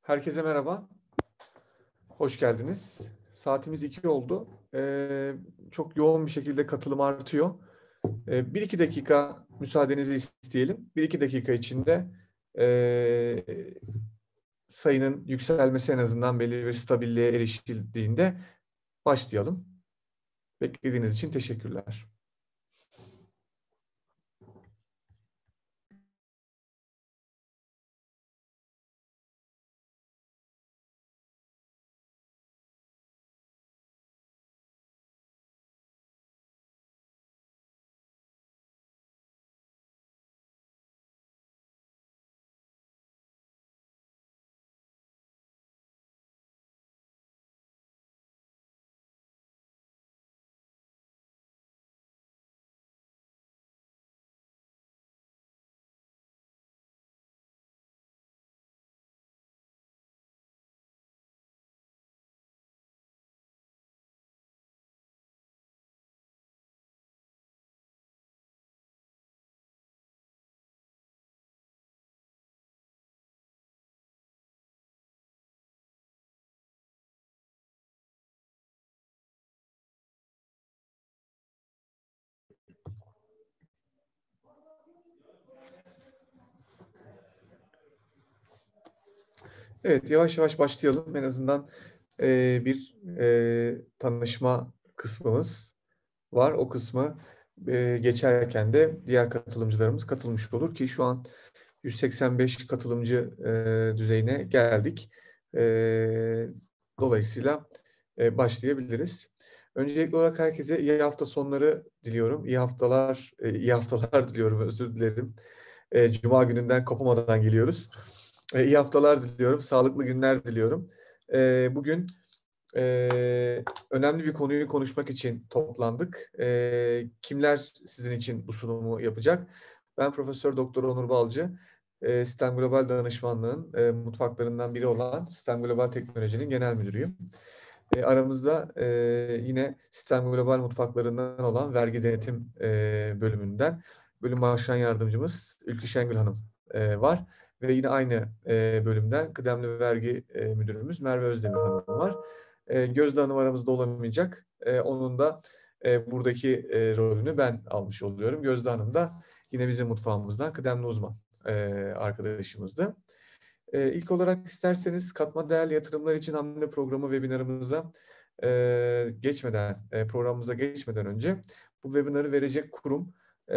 Herkese merhaba, hoş geldiniz. Saatimiz 2 oldu. Çok yoğun bir şekilde katılım artıyor. 1-2 dakika müsaadenizi isteyelim. 1-2 dakika içinde ee, sayının yükselmesi en azından belli bir stabilliğe erişildiğinde başlayalım. Beklediğiniz için teşekkürler. Evet, yavaş yavaş başlayalım. En azından bir tanışma kısmımız var. O kısmı geçerken de diğer katılımcılarımız katılmış olur ki şu an 185 katılımcı düzeyine geldik. Dolayısıyla başlayabiliriz. Öncelikli olarak herkese iyi hafta sonları diliyorum. İyi haftalar diliyorum, özür dilerim. Cuma gününden kopamadan geliyoruz. İyi haftalar diliyorum, sağlıklı günler diliyorum. Bugün önemli bir konuyu konuşmak için toplandık. Kimler sizin için bu sunumu yapacak? Ben Profesör Doktor Onur Balcı, Sistem Global Danışmanlığı'nın mutfaklarından biri olan Sistem Global Teknoloji'nin genel müdürüyüm. Aramızda yine Sistem Global mutfaklarından olan vergi denetim bölümünden bölüm başkan yardımcımız Ülkü Şengül Hanım var. Ve yine aynı bölümden kıdemli vergi müdürümüz Merve Özdemir Hanım var. Gözde Hanım aramızda olamayacak. Onun da buradaki rolünü ben almış oluyorum. Gözde Hanım da yine bizim mutfağımızdan kıdemli uzman arkadaşımızdı. İlk olarak isterseniz katma değerli yatırımlar için hamle programı webinarımıza programımıza geçmeden önce bu webinarı verecek kurum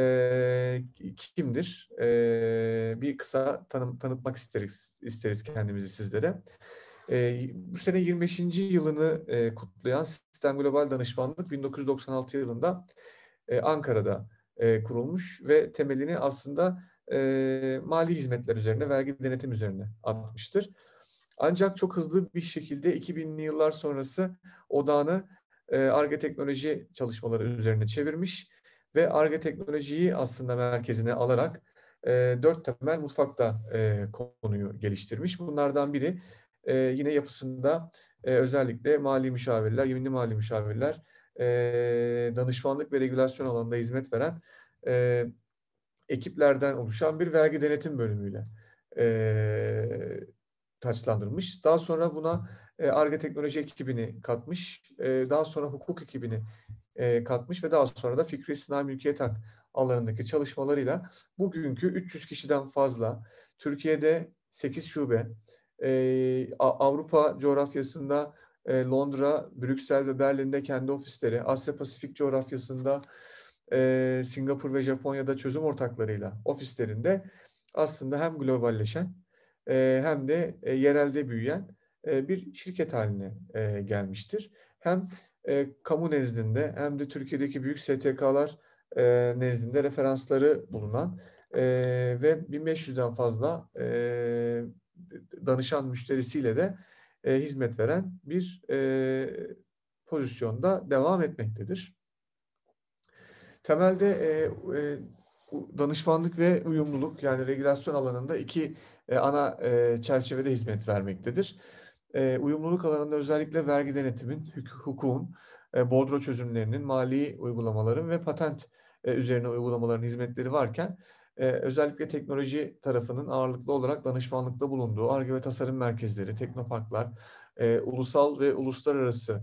kimdir? Bir kısa tanıtmak isteriz kendimizi sizlere. Bu sene 25. yılını kutlayan Sistem Global Danışmanlık 1996 yılında Ankara'da kurulmuş ve temelini aslında mali hizmetler üzerine, vergi denetim üzerine atmıştır. Ancak çok hızlı bir şekilde 2000'li yıllar sonrası odağını Ar-Ge teknoloji çalışmaları üzerine çevirmiş ve Ar-Ge teknolojiyi aslında merkezine alarak 4 temel mutfakta konuyu geliştirmiş. Bunlardan biri yine yapısında özellikle mali müşavirler, yeminli mali müşavirler, danışmanlık ve regülasyon alanında hizmet veren ekiplerden oluşan bir vergi denetim bölümüyle taçlandırmış. Daha sonra buna Ar-Ge teknoloji ekibini katmış. Daha sonra hukuk ekibini katmış ve daha sonra da fikri sınai mülkiyet hak alanındaki çalışmalarıyla bugünkü 300 kişiden fazla Türkiye'de 8 şube, Avrupa coğrafyasında Londra, Brüksel ve Berlin'de kendi ofisleri, Asya Pasifik coğrafyasında Singapur ve Japonya'da çözüm ortaklarıyla ofislerinde aslında hem globalleşen hem de yerelde büyüyen bir şirket haline gelmiştir. Hem kamu nezdinde hem de Türkiye'deki büyük STK'lar nezdinde referansları bulunan ve 1500'den fazla danışan müşterisiyle de hizmet veren bir pozisyonda devam etmektedir. Temelde danışmanlık ve uyumluluk yani regülasyon alanında iki ana çerçevede hizmet vermektedir. Uyumluluk alanında özellikle vergi denetimin, hukukun, bordro çözümlerinin, mali uygulamaların ve patent üzerine uygulamaların hizmetleri varken özellikle teknoloji tarafının ağırlıklı olarak danışmanlıkta bulunduğu Ar-Ge ve tasarım merkezleri, teknoparklar, ulusal ve uluslararası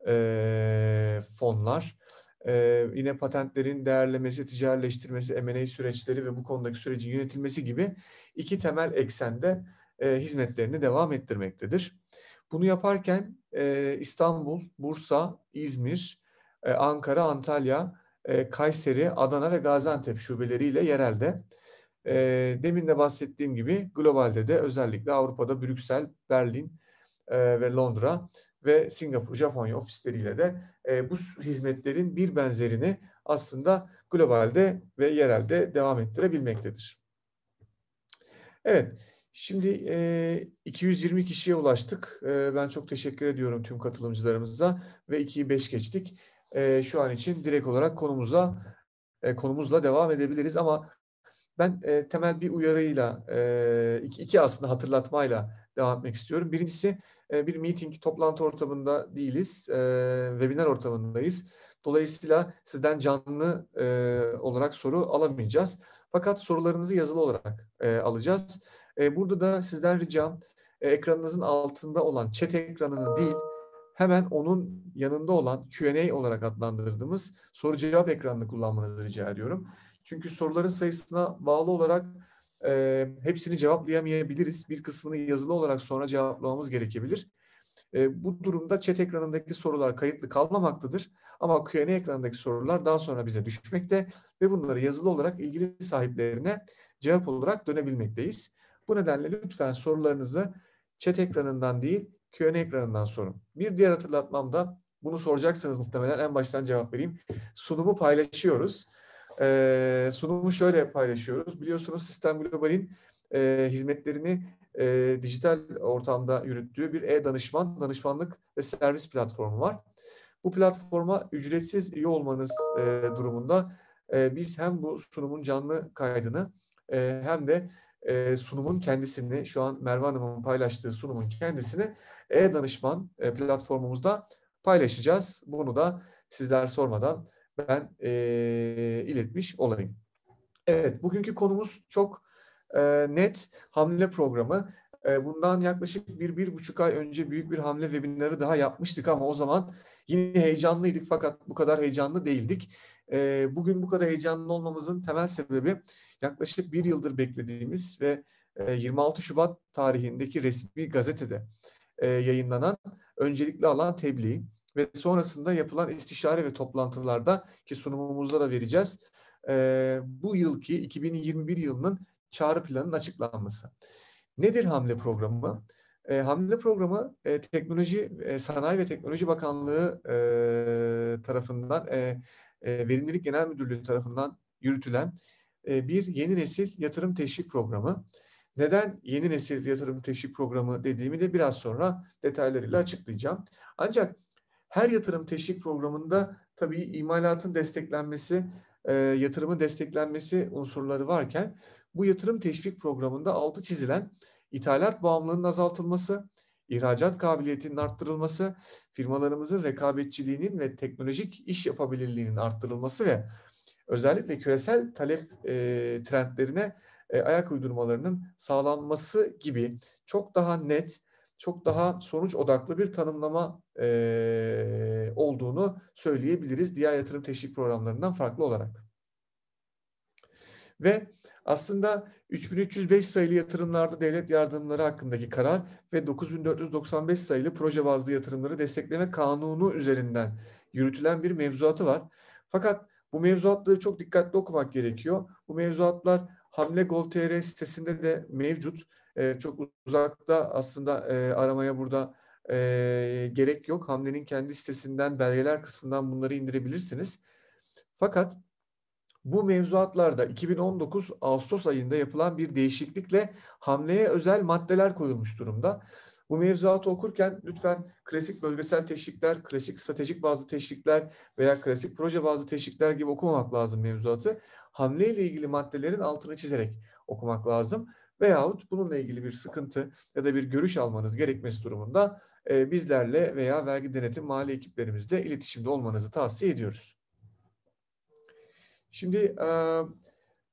fonlar, yine patentlerin değerlemesi, ticarileştirmesi, M&A süreçleri ve bu konudaki sürecin yönetilmesi gibi iki temel eksende hizmetlerini devam ettirmektedir. Bunu yaparken İstanbul, Bursa, İzmir, Ankara, Antalya, Kayseri, Adana ve Gaziantep şubeleriyle yerelde. Demin de bahsettiğim gibi globalde de özellikle Avrupa'da Brüksel, Berlin ve Londra ve Singapur, Japonya ofisleriyle de bu hizmetlerin bir benzerini aslında globalde ve yerelde devam ettirebilmektedir. Evet, şimdi 220 kişiye ulaştık. Ben çok teşekkür ediyorum tüm katılımcılarımıza ve 2'yi 5 geçtik. Şu an için direkt olarak konumuzla devam edebiliriz ama ben temel bir uyarıyla, iki aslında hatırlatmayla devam etmek istiyorum. Birincisi bir meeting, toplantı ortamında değiliz, webinar ortamındayız. Dolayısıyla sizden canlı olarak soru alamayacağız. Fakat sorularınızı yazılı olarak alacağız. Burada da sizden ricam ekranınızın altında olan chat ekranını değil, hemen onun yanında olan Q&A olarak adlandırdığımız soru cevap ekranını kullanmanızı rica ediyorum. Çünkü soruların sayısına bağlı olarak hepsini cevaplayamayabiliriz. Bir kısmını yazılı olarak sonra cevaplamamız gerekebilir. Bu durumda chat ekranındaki sorular kayıtlı kalmamaktadır. Ama Q&A ekranındaki sorular daha sonra bize düşmekte ve bunları yazılı olarak ilgili sahiplerine cevap olarak dönebilmekteyiz. Bu nedenle lütfen sorularınızı chat ekranından değil, Q&A ekranından sorun. Bir diğer hatırlatmam da, bunu soracaksınız muhtemelen, en baştan cevap vereyim. Sunumu paylaşıyoruz. Sunumu şöyle paylaşıyoruz. Biliyorsunuz Sistem Global'in hizmetlerini dijital ortamda yürüttüğü bir danışmanlık ve servis platformu var. Bu platforma ücretsiz üye olmanız durumunda biz hem bu sunumun canlı kaydını hem de sunumun kendisini, şu an Merve Hanım'ın paylaştığı sunumun kendisini danışman platformumuzda paylaşacağız. Bunu da sizler sormadan ben iletmiş olayım. Evet, bugünkü konumuz çok net, hamle programı. Bundan yaklaşık 1,5 ay önce büyük bir hamle webinarı daha yapmıştık ama o zaman yine heyecanlıydık fakat bu kadar heyecanlı değildik. Bugün bu kadar heyecanlı olmamızın temel sebebi yaklaşık bir yıldır beklediğimiz ve 26 Şubat tarihindeki resmi gazetede yayınlanan öncelikli alan tebliğ ve sonrasında yapılan istişare ve toplantılarda, ki sunumumuzda da vereceğiz, bu yılki 2021 yılının çağrı planının açıklanması. Nedir hamle programı? Hamle programı Teknoloji, Sanayi ve Teknoloji Bakanlığı tarafından, Verimlilik Genel Müdürlüğü tarafından yürütülen bir yeni nesil yatırım teşvik programı. Neden yeni nesil yatırım teşvik programı dediğimi de biraz sonra detaylarıyla açıklayacağım. Ancak her yatırım teşvik programında tabii imalatın desteklenmesi, yatırımın desteklenmesi unsurları varken, bu yatırım teşvik programında altı çizilen ithalat bağımlılığının azaltılması, ihracat kabiliyetinin arttırılması, firmalarımızın rekabetçiliğinin ve teknolojik iş yapabilirliğinin arttırılması ve özellikle küresel talep trendlerine ayak uydurmalarının sağlanması gibi çok daha net, çok daha sonuç odaklı bir tanımlama olduğunu söyleyebiliriz diğer yatırım teşvik programlarından farklı olarak. Ve aslında 3305 sayılı yatırımlarda devlet yardımları hakkındaki karar ve 9495 sayılı proje bazlı yatırımları destekleme kanunu üzerinden yürütülen bir mevzuatı var. Fakat bu mevzuatları çok dikkatli okumak gerekiyor. Bu mevzuatlar Hamle.gov.tr sitesinde de mevcut. Çok uzakta aslında aramaya burada gerek yok. Hamle'nin kendi sitesinden, belgeler kısmından bunları indirebilirsiniz. Fakat bu mevzuatlarda 2019 Ağustos ayında yapılan bir değişiklikle hamleye özel maddeler koyulmuş durumda. Bu mevzuatı okurken lütfen klasik bölgesel teşvikler, klasik stratejik bazlı teşvikler veya klasik proje bazlı teşvikler gibi okumamak lazım mevzuatı. Hamle ile ilgili maddelerin altını çizerek okumak lazım. Veyahut bununla ilgili bir sıkıntı ya da bir görüş almanız gerekmesi durumunda bizlerle veya vergi denetim mali ekiplerimizle iletişimde olmanızı tavsiye ediyoruz. Şimdi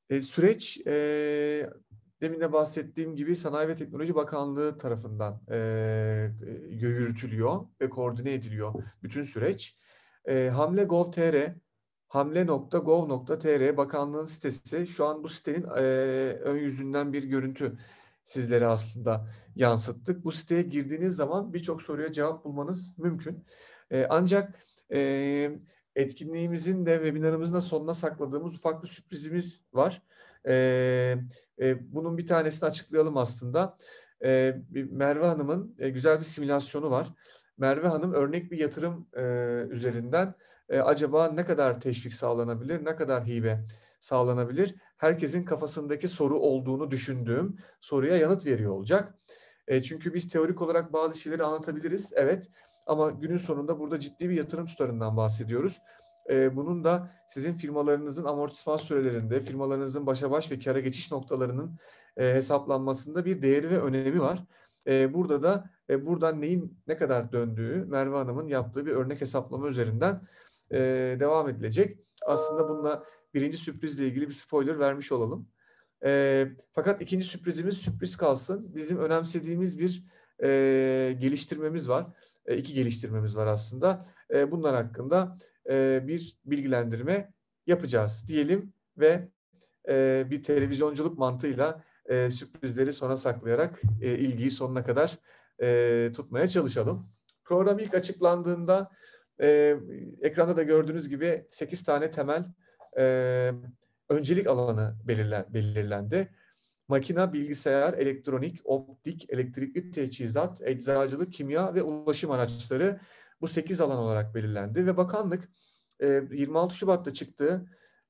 Süreç demin de bahsettiğim gibi Sanayi ve Teknoloji Bakanlığı tarafından yürütülüyor ve koordine ediliyor bütün süreç. Hamle.gov.tr, hamle.gov.tr bakanlığın sitesi. Şu an bu sitenin ön yüzünden bir görüntü sizlere aslında yansıttık. Bu siteye girdiğiniz zaman birçok soruya cevap bulmanız mümkün. Ancak etkinliğimizin de webinarımızın da sonuna sakladığımız ufak bir sürprizimiz var. Bunun bir tanesini açıklayalım aslında. Merve Hanım'ın güzel bir simülasyonu var. Merve Hanım örnek bir yatırım üzerinden acaba ne kadar teşvik sağlanabilir, ne kadar hibe sağlanabilir? Herkesin kafasındaki soru olduğunu düşündüğüm soruya yanıt veriyor olacak. Çünkü biz teorik olarak bazı şeyleri anlatabiliriz, evet. Ama günün sonunda burada ciddi bir yatırım tutarından bahsediyoruz. Bunun da sizin firmalarınızın amortisman sürelerinde, firmalarınızın başa baş ve kâra geçiş noktalarının hesaplanmasında bir değeri ve önemi var. Burada da buradan neyin ne kadar döndüğü Merve Hanım'ın yaptığı bir örnek hesaplama üzerinden devam edilecek. Aslında bununla birinci sürprizle ilgili bir spoiler vermiş olalım. Fakat ikinci sürprizimiz sürpriz kalsın. Bizim önemsediğimiz bir geliştirmemiz var. İki geliştirmemiz var aslında. Bunlar hakkında bir bilgilendirme yapacağız diyelim ve bir televizyonculuk mantığıyla sürprizleri sona saklayarak ilgiyi sonuna kadar tutmaya çalışalım. Program ilk açıklandığında ekranda da gördüğünüz gibi 8 tane temel öncelik alanı belirlendi. Makina, bilgisayar, elektronik, optik, elektrikli teçhizat, eczacılık, kimya ve ulaşım araçları bu 8 alan olarak belirlendi ve bakanlık 26 Şubat'ta çıktığı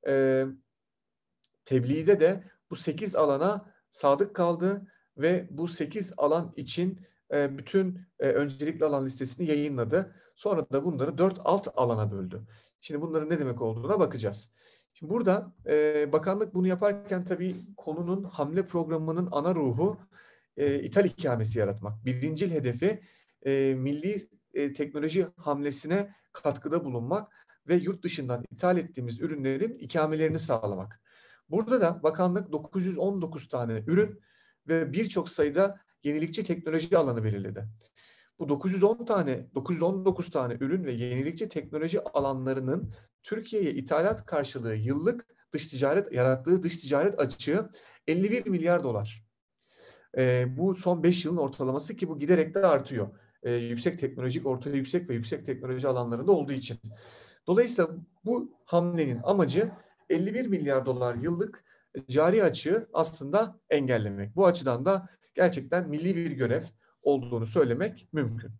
tebliğde de bu 8 alana sadık kaldı ve bu 8 alan için bütün öncelikli alan listesini yayınladı. Sonra da bunları 4 alt alana böldü. Şimdi bunların ne demek olduğuna bakacağız. Şimdi burada bakanlık bunu yaparken tabii konunun hamle programının ana ruhu ithal ikamesi yaratmak. Birincil hedefi milli teknoloji hamlesine katkıda bulunmak ve yurt dışından ithal ettiğimiz ürünlerin ikamelerini sağlamak. Burada da bakanlık 919 tane ürün ve birçok sayıda yenilikçi teknoloji alanı belirledi. Bu 919 tane ürün ve yenilikçi teknoloji alanlarının Türkiye'ye ithalat karşılığı yıllık yarattığı dış ticaret açığı 51 milyar dolar. Bu son 5 yılın ortalaması ki bu giderek de artıyor. Yüksek teknolojik, orta yüksek ve yüksek teknoloji alanlarında olduğu için. Dolayısıyla bu hamlenin amacı 51 milyar dolar yıllık cari açığı aslında engellemek. Bu açıdan da gerçekten milli bir görev olduğunu söylemek mümkün.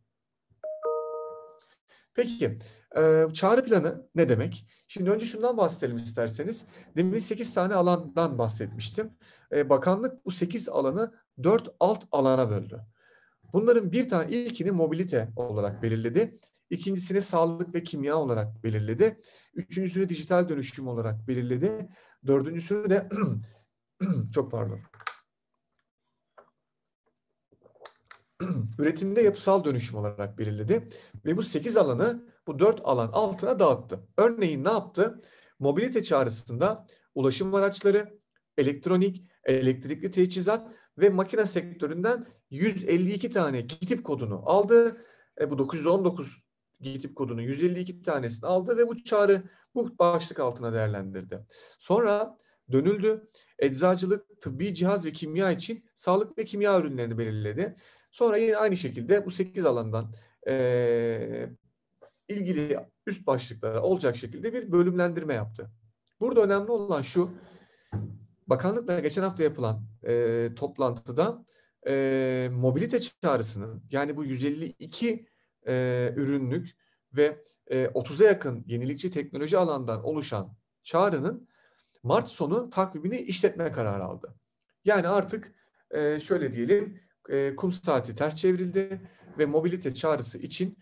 Peki, çağrı planı ne demek? Şimdi önce şundan bahsedelim isterseniz. Demin 8 tane alandan bahsetmiştim. Bakanlık bu 8 alanı 4 alt alana böldü. Bunların ilkini mobilite olarak belirledi. İkincisini sağlık ve kimya olarak belirledi. Üçüncüsünü dijital dönüşüm olarak belirledi. Dördüncüsünü de çok pardon. Üretimde yapısal dönüşüm olarak belirledi. Ve bu 8 alanı bu 4 alan altına dağıttı. Örneğin ne yaptı? Mobilite çağrısında ulaşım araçları, elektronik, elektrikli teçhizat ve makine sektöründen 152 tane GİTİP kodunu aldı. Bu 919 GİTİP kodunun 152 tanesini aldı ve bu çağrı bu başlık altına değerlendirdi. Sonra dönüldü. Eczacılık, tıbbi cihaz ve kimya için sağlık ve kimya ürünlerini belirledi. Sonra yine aynı şekilde bu 8 alandan ilgili üst başlıklara olacak şekilde bir bölümlendirme yaptı. Burada önemli olan şu, bakanlıkla geçen hafta yapılan toplantıda mobilite çağrısının yani bu 152 ürünlük ve 30'a yakın yenilikçi teknoloji alandan oluşan çağrının Mart sonu takvimini işletme kararı aldı. Yani artık şöyle diyelim, kum saati ters çevrildi ve mobilite çağrısı için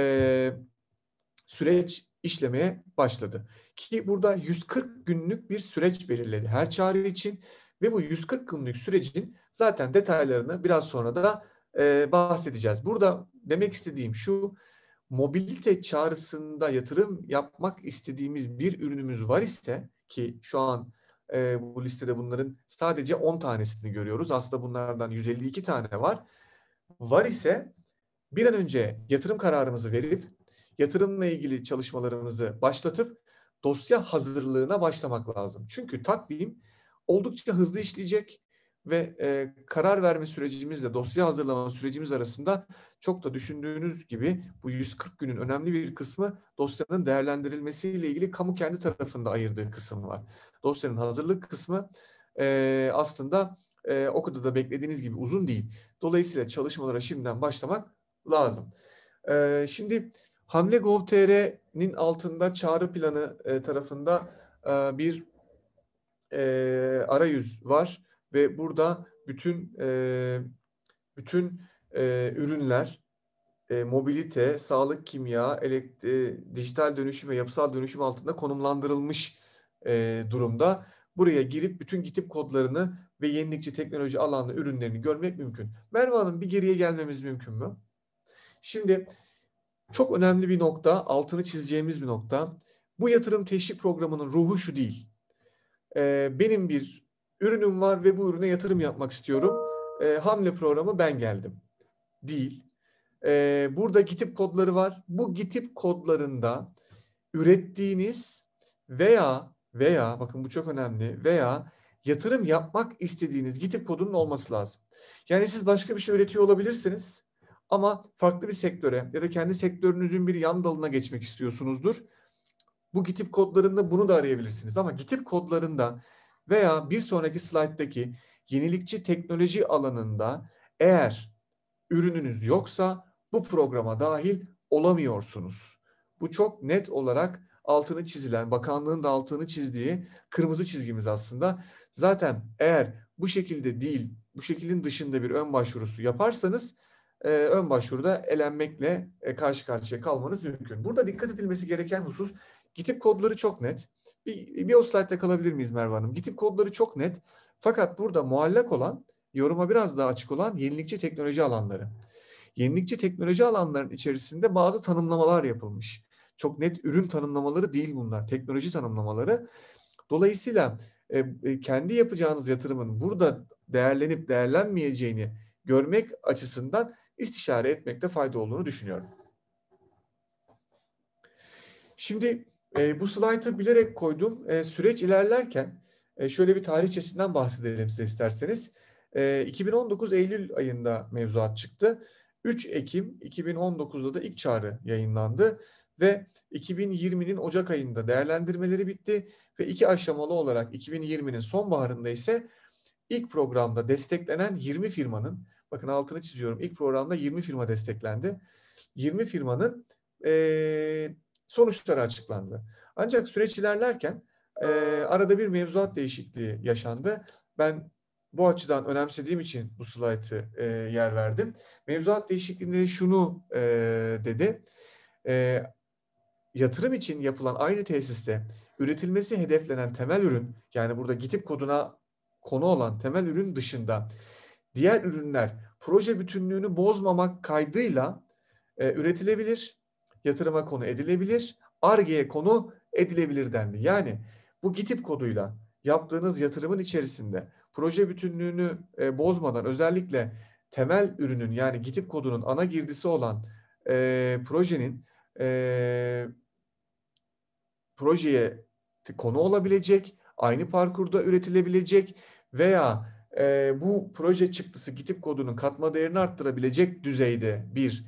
süreç işlemeye başladı. Ki burada 140 günlük bir süreç belirledi her çağrı için ve bu 140 günlük sürecin zaten detaylarını biraz sonra da bahsedeceğiz. Burada demek istediğim şu, mobilite çağrısında yatırım yapmak istediğimiz bir ürünümüz var ise ki şu an Bu listede bunların sadece 10 tanesini görüyoruz. Aslında bunlardan 152 tane var. Var ise bir an önce yatırım kararımızı verip yatırımla ilgili çalışmalarımızı başlatıp dosya hazırlığına başlamak lazım. Çünkü takvim oldukça hızlı işleyecek ve karar verme sürecimizle dosya hazırlama sürecimiz arasında çok da düşündüğünüz gibi bu 140 günün önemli bir kısmı dosyanın değerlendirilmesiyle ilgili kamu kendi tarafında ayırdığı kısım var. Dosyanın hazırlık kısmı aslında o kadar da beklediğiniz gibi uzun değil. Dolayısıyla çalışmalara şimdiden başlamak lazım. Şimdi Hamle.gov.tr'nin altında çağrı planı tarafında bir arayüz var ve burada bütün ürünler, mobilite, sağlık, kimya, dijital dönüşüm ve yapısal dönüşüm altında konumlandırılmış durumda. Buraya girip bütün GİTİP kodlarını ve yenilikçi teknoloji alanlı ürünlerini görmek mümkün. Merve Hanım, bir geriye gelmemiz mümkün mü? Şimdi çok önemli bir nokta, altını çizeceğimiz bir nokta. Bu yatırım teşvik programının ruhu şu değil. Benim bir ürünüm var ve bu ürüne yatırım yapmak istiyorum. Hamle programı ben geldim. Değil. Burada GİTİP kodları var. Bu GİTİP kodlarında ürettiğiniz veya bakın bu çok önemli, veya yatırım yapmak istediğiniz GİTİP kodunun olması lazım. Yani siz başka bir şey üretiyor olabilirsiniz ama farklı bir sektöre ya da kendi sektörünüzün bir yan dalına geçmek istiyorsunuzdur. Bu GİTİP kodlarında bunu da arayabilirsiniz ama GİTİP kodlarında veya bir sonraki slayttaki yenilikçi teknoloji alanında eğer ürününüz yoksa bu programa dahil olamıyorsunuz. Bu çok net olarak altını çizilen, bakanlığın da altını çizdiği kırmızı çizgimiz aslında. Zaten eğer bu şekilde değil, bu şeklin dışında bir ön başvurusu yaparsanız ön başvuruda elenmekle karşı karşıya kalmanız mümkün. Burada dikkat edilmesi gereken husus, GİTİP kodları çok net. Bir o slaytta kalabilir miyiz Merve Hanım? GİTİP kodları çok net. Fakat burada muallak olan, yoruma biraz daha açık olan yenilikçi teknoloji alanları. Yenilikçi teknoloji alanlarının içerisinde bazı tanımlamalar yapılmış. Çok net ürün tanımlamaları değil bunlar, teknoloji tanımlamaları. Dolayısıyla kendi yapacağınız yatırımın burada değerlenip değerlenmeyeceğini görmek açısından istişare etmekte fayda olduğunu düşünüyorum. Şimdi bu slaytı bilerek koydum. Süreç ilerlerken şöyle bir tarihçesinden bahsedelim size isterseniz. 2019 Eylül ayında mevzuat çıktı. 3 Ekim 2019'da da ilk çağrı yayınlandı ve 2020'nin Ocak ayında değerlendirmeleri bitti ve 2 aşamalı olarak 2020'nin sonbaharında ise ilk programda desteklenen 20 firmanın, bakın altını çiziyorum, ilk programda 20 firma desteklendi. 20 firmanın sonuçları açıklandı. Ancak süreç ilerlerken arada bir mevzuat değişikliği yaşandı. Ben bu açıdan önemsediğim için bu slaytı yer verdim. Mevzuat değişikliğinde şunu dedi. Yatırım için yapılan aynı tesiste üretilmesi hedeflenen temel ürün, yani burada GİTİP koduna konu olan temel ürün dışında diğer ürünler proje bütünlüğünü bozmamak kaydıyla üretilebilir, yatırıma konu edilebilir, Ar-Ge'ye konu edilebilir dendi. Yani bu GİTİP koduyla yaptığınız yatırımın içerisinde proje bütünlüğünü bozmadan, özellikle temel ürünün, yani GİTİP kodunun ana girdisi olan projenin projeye konu olabilecek, aynı parkurda üretilebilecek veya bu proje çıktısı GİTİP kodunun katma değerini arttırabilecek düzeyde bir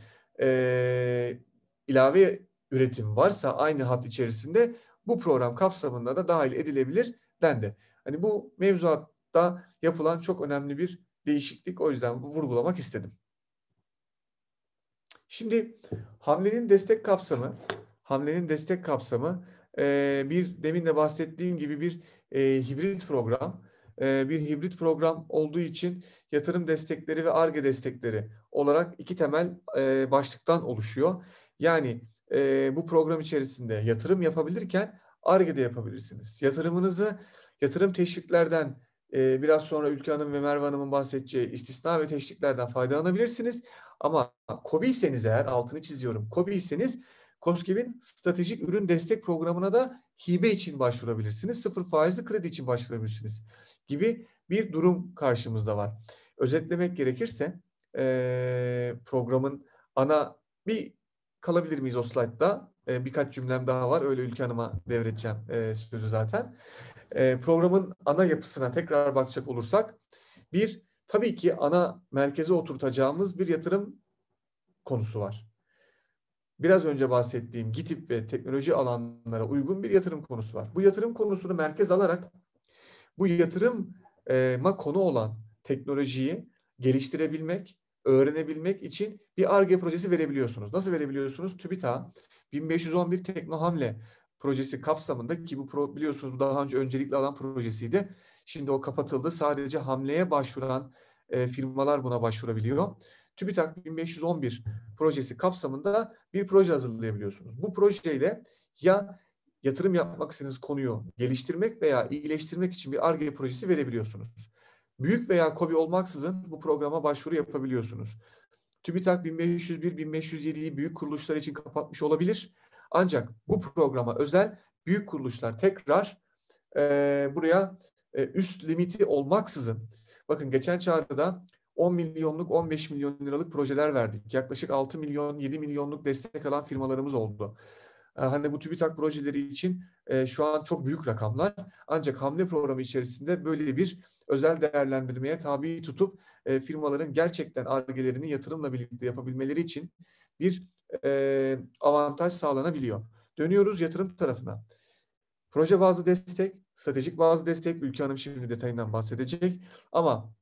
ilave üretim varsa aynı hat içerisinde bu program kapsamında da dahil edilebilir dendi. Hani bu mevzuatta yapılan çok önemli bir değişiklik, o yüzden vurgulamak istedim. Şimdi Hamle'nin destek kapsamı bir demin de bahsettiğim gibi bir hibrit program. Bir hibrit program olduğu için yatırım destekleri ve Ar-Ge destekleri olarak iki temel başlıktan oluşuyor. Yani bu program içerisinde yatırım yapabilirken Ar-Ge de yapabilirsiniz. Yatırım teşviklerden biraz sonra Ülke Hanım ve Merve Hanım'ın bahsedeceği istisna ve teşviklerden faydalanabilirsiniz. Ama KOBİ'yseniz eğer, altını çiziyorum, KOBİ'yseniz KOSGEB'in stratejik ürün destek programına da hibe için başvurabilirsiniz. Sıfır faizli kredi için başvurabilirsiniz gibi bir durum karşımızda var. Özetlemek gerekirse programın bir kalabilir miyiz o slaytta? Birkaç cümlem daha var. Öyle Ülke Hanım'a devredeceğim sözü zaten. Programın ana yapısına tekrar bakacak olursak, tabii ki ana merkeze oturtacağımız bir yatırım konusu var. Biraz önce bahsettiğim GİTİP ve teknoloji alanlara uygun bir yatırım konusu var. Bu yatırım konusunu merkez alarak bu yatırıma konu olan teknolojiyi geliştirebilmek, öğrenebilmek için bir Ar-Ge projesi verebiliyorsunuz. Nasıl verebiliyorsunuz? TÜBİTAK 1511 Teknohamle projesi kapsamında, ki bu biliyorsunuz bu daha önce öncelikli alan projesiydi. Şimdi o kapatıldı. Sadece hamleye başvuran firmalar buna başvurabiliyor. TÜBİTAK 1511 projesi kapsamında bir proje hazırlayabiliyorsunuz. Bu projeyle ya yatırım yapmak istediğiniz konuyu geliştirmek veya iyileştirmek için bir Ar-Ge projesi verebiliyorsunuz. Büyük veya KOBİ olmaksızın bu programa başvuru yapabiliyorsunuz. TÜBİTAK 1501-1507'yi büyük kuruluşlar için kapatmış olabilir. Ancak bu programa özel büyük kuruluşlar tekrar buraya üst limiti olmaksızın, bakın geçen çağrıda 10 milyonluk 15 milyon liralık projeler verdik. Yaklaşık 6 milyon 7 milyonluk destek alan firmalarımız oldu. Hani bu TÜBİTAK projeleri için şu an çok büyük rakamlar. Ancak hamle programı içerisinde böyle bir özel değerlendirmeye tabi tutup firmaların gerçekten Ar-Ge'lerini yatırımla birlikte yapabilmeleri için bir avantaj sağlanabiliyor. Dönüyoruz yatırım tarafına. Proje bazlı destek, stratejik bazlı destek. Ülke Hanım şimdi detayından bahsedecek. Ama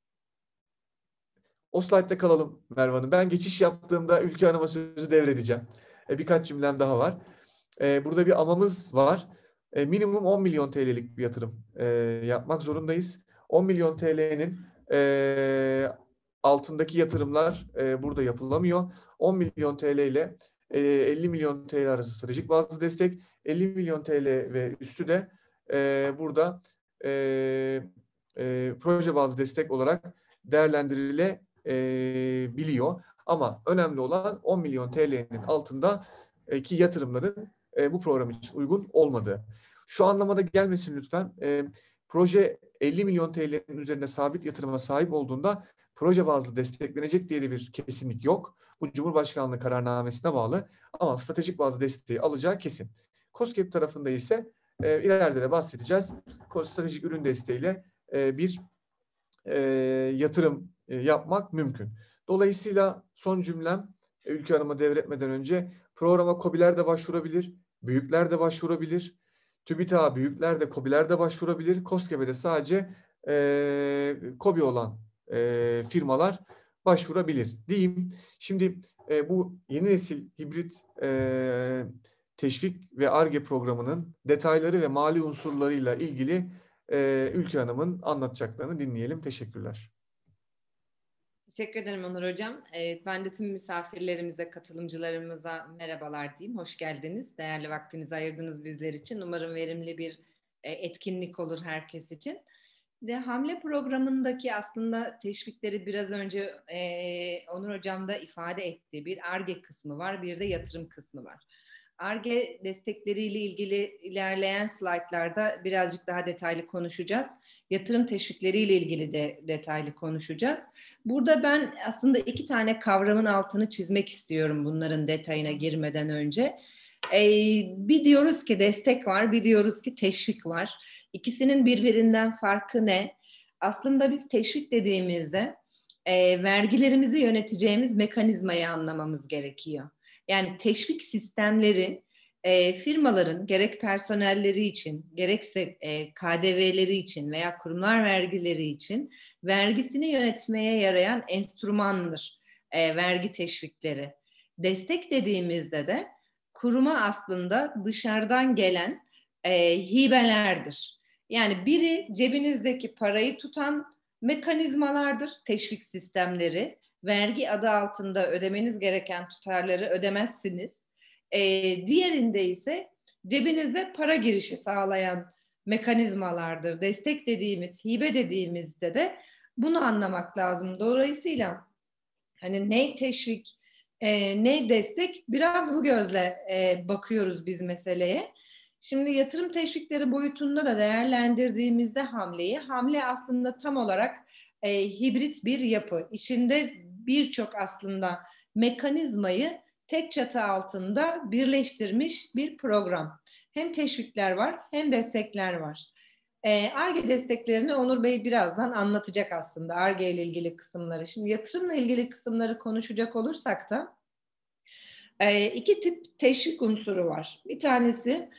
o slaytta kalalım Merve Hanım. Ben geçiş yaptığımda Ülke Hanım'a sözü devredeceğim. Birkaç cümlem daha var. Burada bir amamız var. Minimum 10 milyon TL'lik bir yatırım yapmak zorundayız. 10 milyon TL'nin altındaki yatırımlar burada yapılamıyor. 10 milyon TL ile 50 milyon TL arası stratejik bazlı destek, 50 milyon TL ve üstü de burada proje bazlı destek olarak değerlendirilebiliyor. Ama önemli olan 10 milyon TL'nin altındaki yatırımların bu program için uygun olmadığı. Şu anlamada gelmesin lütfen. Proje 50 milyon TL'nin üzerine sabit yatırıma sahip olduğunda proje bazlı desteklenecek diye de bir kesinlik yok. Bu Cumhurbaşkanlığı kararnamesine bağlı, ama stratejik bazlı desteği alacağı kesin. KOSGEB tarafında ise ileride de bahsedeceğiz. Stratejik ürün desteğiyle bir yatırım yapmak mümkün. Dolayısıyla son cümlem, Ülke Hanım'a devretmeden önce, programa KOBİ'ler de başvurabilir, büyükler de başvurabilir. TÜBİTAK'a büyükler de KOBİ'ler de başvurabilir. KOSGEB'e de sadece KOBİ olan firmalar başvurabilir diyeyim. Şimdi bu yeni nesil hibrit teşvik ve Ar-Ge programının detayları ve mali unsurlarıyla ilgili Ülke Hanım'ın anlatacaklarını dinleyelim. Teşekkürler. Teşekkür ederim Onur Hocam. Ben de tüm misafirlerimize, katılımcılarımıza merhabalar diyeyim. Hoş geldiniz. Değerli vaktinizi ayırdınız bizler için. Umarım verimli bir etkinlik olur herkes için. Hamle programındaki aslında teşvikleri biraz önce Onur Hocam da ifade etti. Bir Ar-Ge kısmı var, bir de yatırım kısmı var. Ar-Ge destekleriyle ilgili ilerleyen slaytlarda birazcık daha detaylı konuşacağız. Yatırım teşvikleriyle ilgili de detaylı konuşacağız. Burada ben aslında iki tane kavramın altını çizmek istiyorum bunların detayına girmeden önce. Bir diyoruz ki destek var, bir diyoruz ki teşvik var. İkisinin birbirinden farkı ne? Aslında biz teşvik dediğimizde vergilerimizi yöneteceğimiz mekanizmayı anlamamız gerekiyor. Yani teşvik sistemleri firmaların gerek personelleri için, gerekse KDV'leri için veya kurumlar vergileri için vergisini yönetmeye yarayan enstrümandır vergi teşvikleri. Destek dediğimizde de kuruma aslında dışarıdan gelen hibelerdir. Yani biri cebinizdeki parayı tutan mekanizmalardır, teşvik sistemleri. Vergi adı altında ödemeniz gereken tutarları ödemezsiniz. Diğerinde ise cebinize para girişi sağlayan mekanizmalardır. Destek dediğimiz, hibe dediğimizde de bunu anlamak lazım. Dolayısıyla hani ne teşvik, Ne destek? Biraz bu gözle bakıyoruz biz meseleye. Şimdi yatırım teşvikleri boyutunda da değerlendirdiğimizde hamle aslında tam olarak hibrit bir yapı. İçinde birçok aslında mekanizmayı tek çatı altında birleştirmiş bir program. Hem teşvikler var hem destekler var. Ar-Ge desteklerini Onur Bey birazdan anlatacak aslında Ar-Ge ile ilgili kısımları. Şimdi yatırımla ilgili kısımları konuşacak olursak da iki tip teşvik unsuru var. Bir tanesi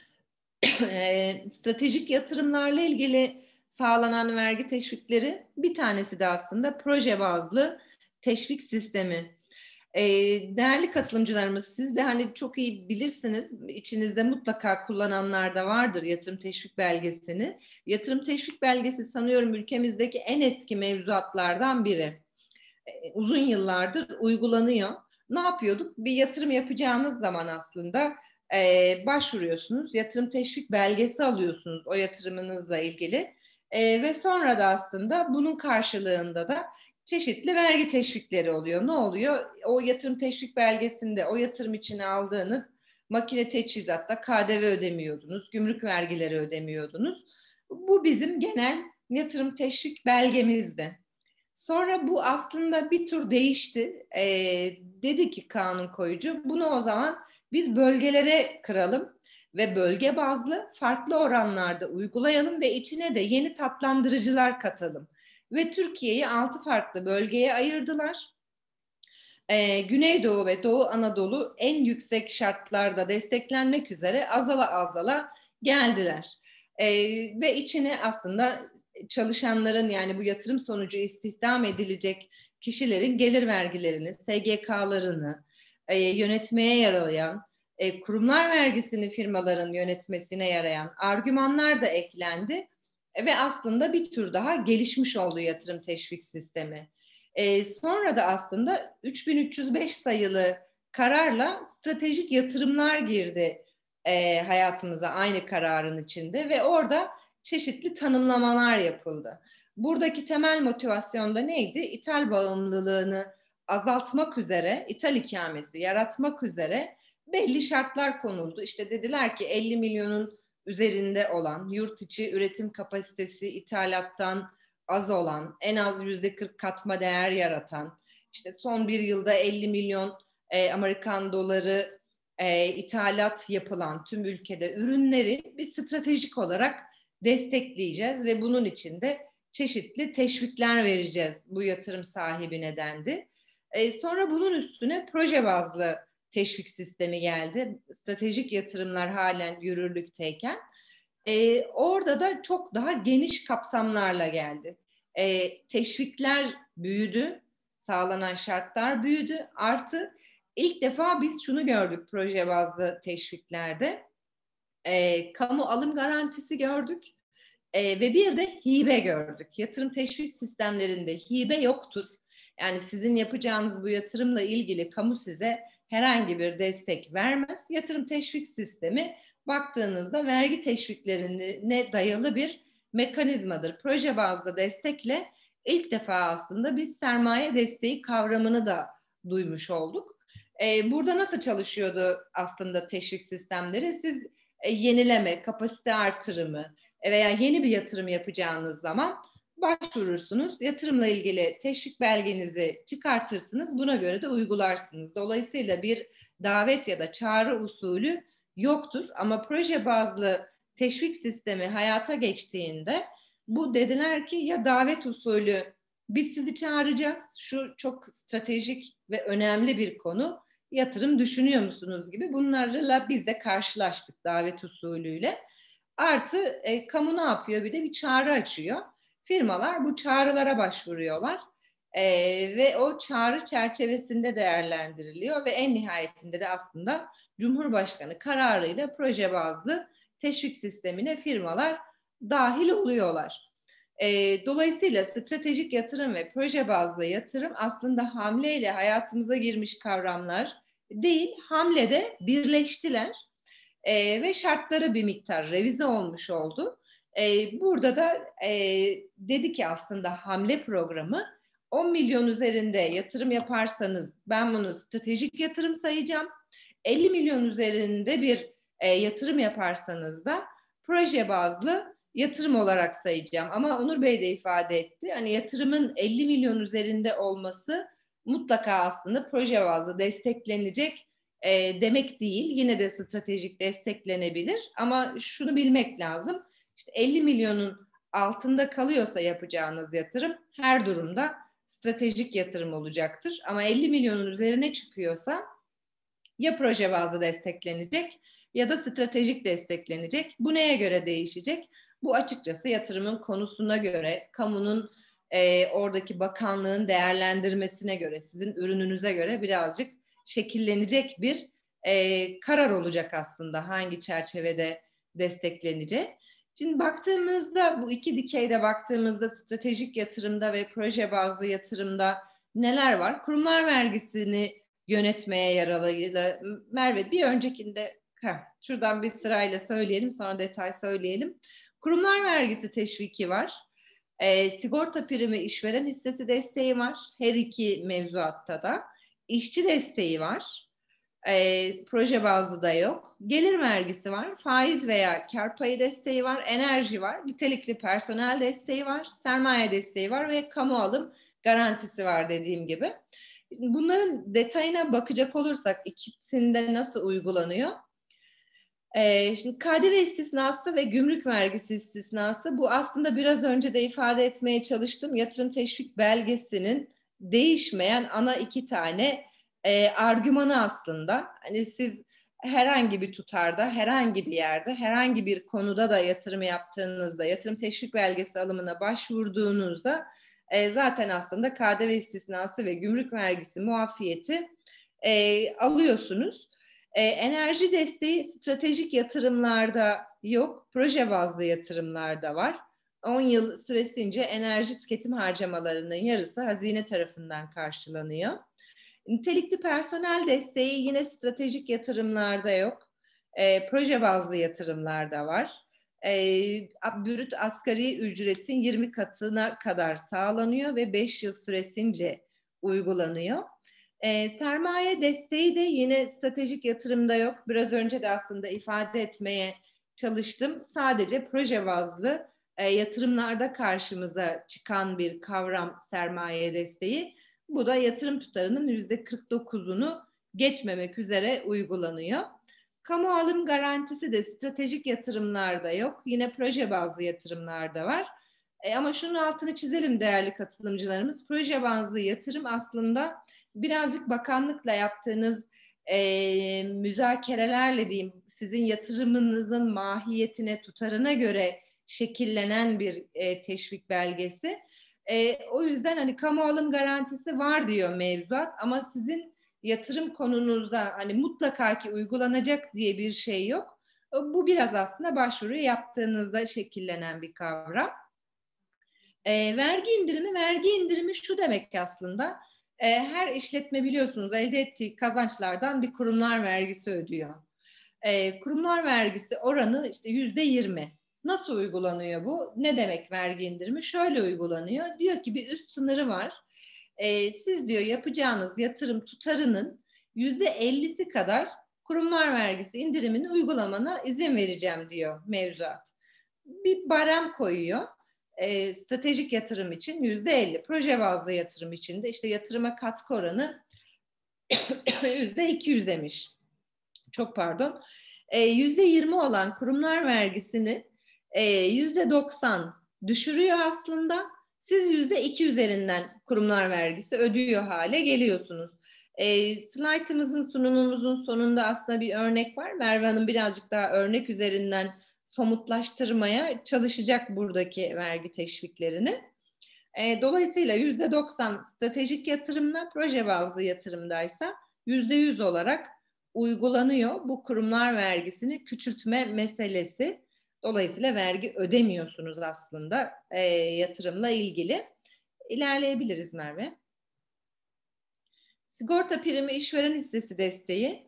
stratejik yatırımlarla ilgili sağlanan vergi teşvikleri, bir tanesi de aslında proje bazlı teşvik sistemi. Değerli katılımcılarımız, siz de hani çok iyi bilirsiniz, içinizde mutlaka kullananlar da vardır yatırım teşvik belgesini. Yatırım teşvik belgesi sanıyorum ülkemizdeki en eski mevzuatlardan biri. Uzun yıllardır uygulanıyor. Ne yapıyorduk? Bir yatırım yapacağınız zaman aslında başvuruyorsunuz. Yatırım teşvik belgesi alıyorsunuz o yatırımınızla ilgili. Ve sonra da aslında bunun karşılığında da çeşitli vergi teşvikleri oluyor. Ne oluyor? O yatırım teşvik belgesinde o yatırım için aldığınız makine teçhizatta KDV ödemiyordunuz, gümrük vergileri ödemiyordunuz. Bu bizim genel yatırım teşvik belgemizdi. Sonra bu aslında bir tur değişti. Dedi ki kanun koyucu, bunu o zaman biz bölgelere kıralım ve bölge bazlı farklı oranlarda uygulayalım ve içine de yeni tatlandırıcılar katalım. Ve Türkiye'yi 6 farklı bölgeye ayırdılar. Güneydoğu ve Doğu Anadolu en yüksek şartlarda desteklenmek üzere azala azala geldiler. Ve içine aslında çalışanların, yani bu yatırım sonucu istihdam edilecek kişilerin gelir vergilerini, SGK'larını yönetmeye yarayan, kurumlar vergisini firmaların yönetmesine yarayan argümanlar da eklendi. Ve aslında bir tür daha gelişmiş oldu yatırım teşvik sistemi. Sonra da aslında 3305 sayılı kararla stratejik yatırımlar girdi hayatımıza aynı kararın içinde ve orada çeşitli tanımlamalar yapıldı. Buradaki temel motivasyon da neydi? İthal bağımlılığını azaltmak üzere, ithal ikamesi yaratmak üzere belli şartlar konuldu. İşte dediler ki 50 milyonun üzerinde olan, yurt içi üretim kapasitesi ithalattan az olan, en az %40 katma değer yaratan, işte son bir yılda 50 milyon Amerikan doları ithalat yapılan tüm ülkede ürünleri bir stratejik olarak destekleyeceğiz ve bunun için de çeşitli teşvikler vereceğiz bu yatırım sahibine dendi. Sonra bunun üstüne proje bazlı teşvik sistemi geldi. Stratejik yatırımlar halen yürürlükteyken. Orada da çok daha geniş kapsamlarla geldi. Teşvikler büyüdü, sağlanan şartlar büyüdü. Artı ilk defa biz şunu gördük proje bazlı teşviklerde. Kamu alım garantisi gördük ve bir de hibe gördük. Yatırım teşvik sistemlerinde hibe yoktur. Yani sizin yapacağınız bu yatırımla ilgili kamu size herhangi bir destek vermez. Yatırım teşvik sistemi baktığınızda vergi teşviklerine dayalı bir mekanizmadır. Proje bazlı destekle ilk defa aslında biz sermaye desteği kavramını da duymuş olduk. Burada nasıl çalışıyordu aslında teşvik sistemleri? Siz yenileme, kapasite artırımı veya yeni bir yatırım yapacağınız zaman başvurursunuz. Yatırımla ilgili teşvik belgenizi çıkartırsınız. Buna göre de uygularsınız. Dolayısıyla bir davet ya da çağrı usulü yoktur. Ama proje bazlı teşvik sistemi hayata geçtiğinde bu dediler ki ya davet usulü biz sizi çağıracağız. Şu çok stratejik ve önemli bir konu. Yatırım düşünüyor musunuz gibi bunlarla biz de karşılaştık davet usulüyle. Artı kamu ne yapıyor? Bir de bir çağrı açıyor. Firmalar bu çağrılara başvuruyorlar ve o çağrı çerçevesinde değerlendiriliyor ve en nihayetinde de aslında Cumhurbaşkanı kararıyla proje bazlı teşvik sistemine firmalar dahil oluyorlar. Dolayısıyla stratejik yatırım ve proje bazlı yatırım aslında hamleyle hayatımıza girmiş kavramlar değil, hamlede birleştiler ve şartları bir miktar revize olmuş oldu. Burada da dedi ki aslında hamle programı 10 milyon üzerinde yatırım yaparsanız ben bunu stratejik yatırım sayacağım. 50 milyon üzerinde bir yatırım yaparsanız da proje bazlı yatırım olarak sayacağım. Ama Onur Bey de ifade etti. Hani yatırımın 50 milyon üzerinde olması mutlaka aslında proje bazlı desteklenecek demek değil. Yine de stratejik desteklenebilir. Ama şunu bilmek lazım. İşte 50 milyonun altında kalıyorsa yapacağınız yatırım her durumda stratejik yatırım olacaktır. Ama 50 milyonun üzerine çıkıyorsa ya proje bazlı desteklenecek ya da stratejik desteklenecek. Bu neye göre değişecek? Bu açıkçası yatırımın konusuna göre, kamunun oradaki bakanlığın değerlendirmesine göre, sizin ürününüze göre birazcık şekillenecek bir karar olacak aslında hangi çerçevede desteklenecek. Şimdi baktığımızda bu iki dikeyde baktığımızda stratejik yatırımda ve proje bazlı yatırımda neler var? Kurumlar vergisini yönetmeye yaralı. Merve bir öncekinde şuradan bir sırayla söyleyelim sonra detay söyleyelim. Kurumlar vergisi teşviki var. Sigorta primi işveren hissesi desteği var. Her iki mevzuatta da. İşçi desteği var. Proje bazlı da yok. Gelir vergisi var. Faiz veya kar payı desteği var. Enerji var. Nitelikli personel desteği var. Sermaye desteği var ve kamu alım garantisi var dediğim gibi. Bunların detayına bakacak olursak ikisinde nasıl uygulanıyor? Şimdi KDV istisnası ve gümrük vergisi istisnası bu aslında biraz önce de ifade etmeye çalıştım. Yatırım teşvik belgesinin değişmeyen ana iki tane argümanı aslında. Hani siz herhangi bir tutarda, herhangi bir yerde, herhangi bir konuda da yatırım yaptığınızda, yatırım teşvik belgesi alımına başvurduğunuzda zaten aslında KDV istisnası ve gümrük vergisi muafiyeti alıyorsunuz. Enerji desteği stratejik yatırımlarda yok, proje bazlı yatırımlarda var. 10 yıl süresince enerji tüketim harcamalarının yarısı hazine tarafından karşılanıyor. Nitelikli personel desteği yine stratejik yatırımlarda yok, proje bazlı yatırımlarda var. Brüt asgari ücretin 20 katına kadar sağlanıyor ve 5 yıl süresince uygulanıyor. Sermaye desteği de yine stratejik yatırımda yok. Biraz önce de aslında ifade etmeye çalıştım. Sadece proje bazlı yatırımlarda karşımıza çıkan bir kavram sermaye desteği. Bu da yatırım tutarının %49'unu geçmemek üzere uygulanıyor. Kamu alım garantisi de stratejik yatırımlarda yok. Yine proje bazlı yatırımlarda var. Ama şunun altını çizelim değerli katılımcılarımız. Proje bazlı yatırım aslında birazcık bakanlıkla yaptığınız müzakerelerle diyeyim sizin yatırımınızın mahiyetine, tutarına göre şekillenen bir teşvik belgesi. O yüzden hani kamu alım garantisi var diyor mevzuat ama sizin yatırım konunuzda hani mutlaka ki uygulanacak diye bir şey yok. Bu biraz aslında başvuru yaptığınızda şekillenen bir kavram. Vergi indirimi şu demek aslında. Her işletme biliyorsunuz elde ettiği kazançlardan bir kurumlar vergisi ödüyor. Kurumlar vergisi oranı işte %20. Nasıl uygulanıyor bu? Ne demek vergi indirimi? Şöyle uygulanıyor. Diyor ki bir üst sınırı var. Siz diyor yapacağınız yatırım tutarının %50'si kadar kurumlar vergisi indirimini uygulamana izin vereceğim diyor mevzuat. Bir barem koyuyor. Stratejik yatırım için %50, proje bazlı yatırım için de işte yatırıma katkı oranı %200 demiş. Çok pardon. %20 olan kurumlar vergisini %90 düşürüyor aslında. Siz %2 üzerinden kurumlar vergisi ödüyor hale geliyorsunuz. Slaytımızın sunumumuzun sonunda aslında bir örnek var. Merve Hanım birazcık daha örnek üzerinden somutlaştırmaya çalışacak buradaki vergi teşviklerini. Dolayısıyla %90 stratejik yatırımla proje bazlı yatırımdaysa %100 olarak uygulanıyor bu kurumlar vergisini küçültme meselesi. Dolayısıyla vergi ödemiyorsunuz aslında yatırımla ilgili. İlerleyebiliriz Merve. Sigorta primi işveren hissesi desteği.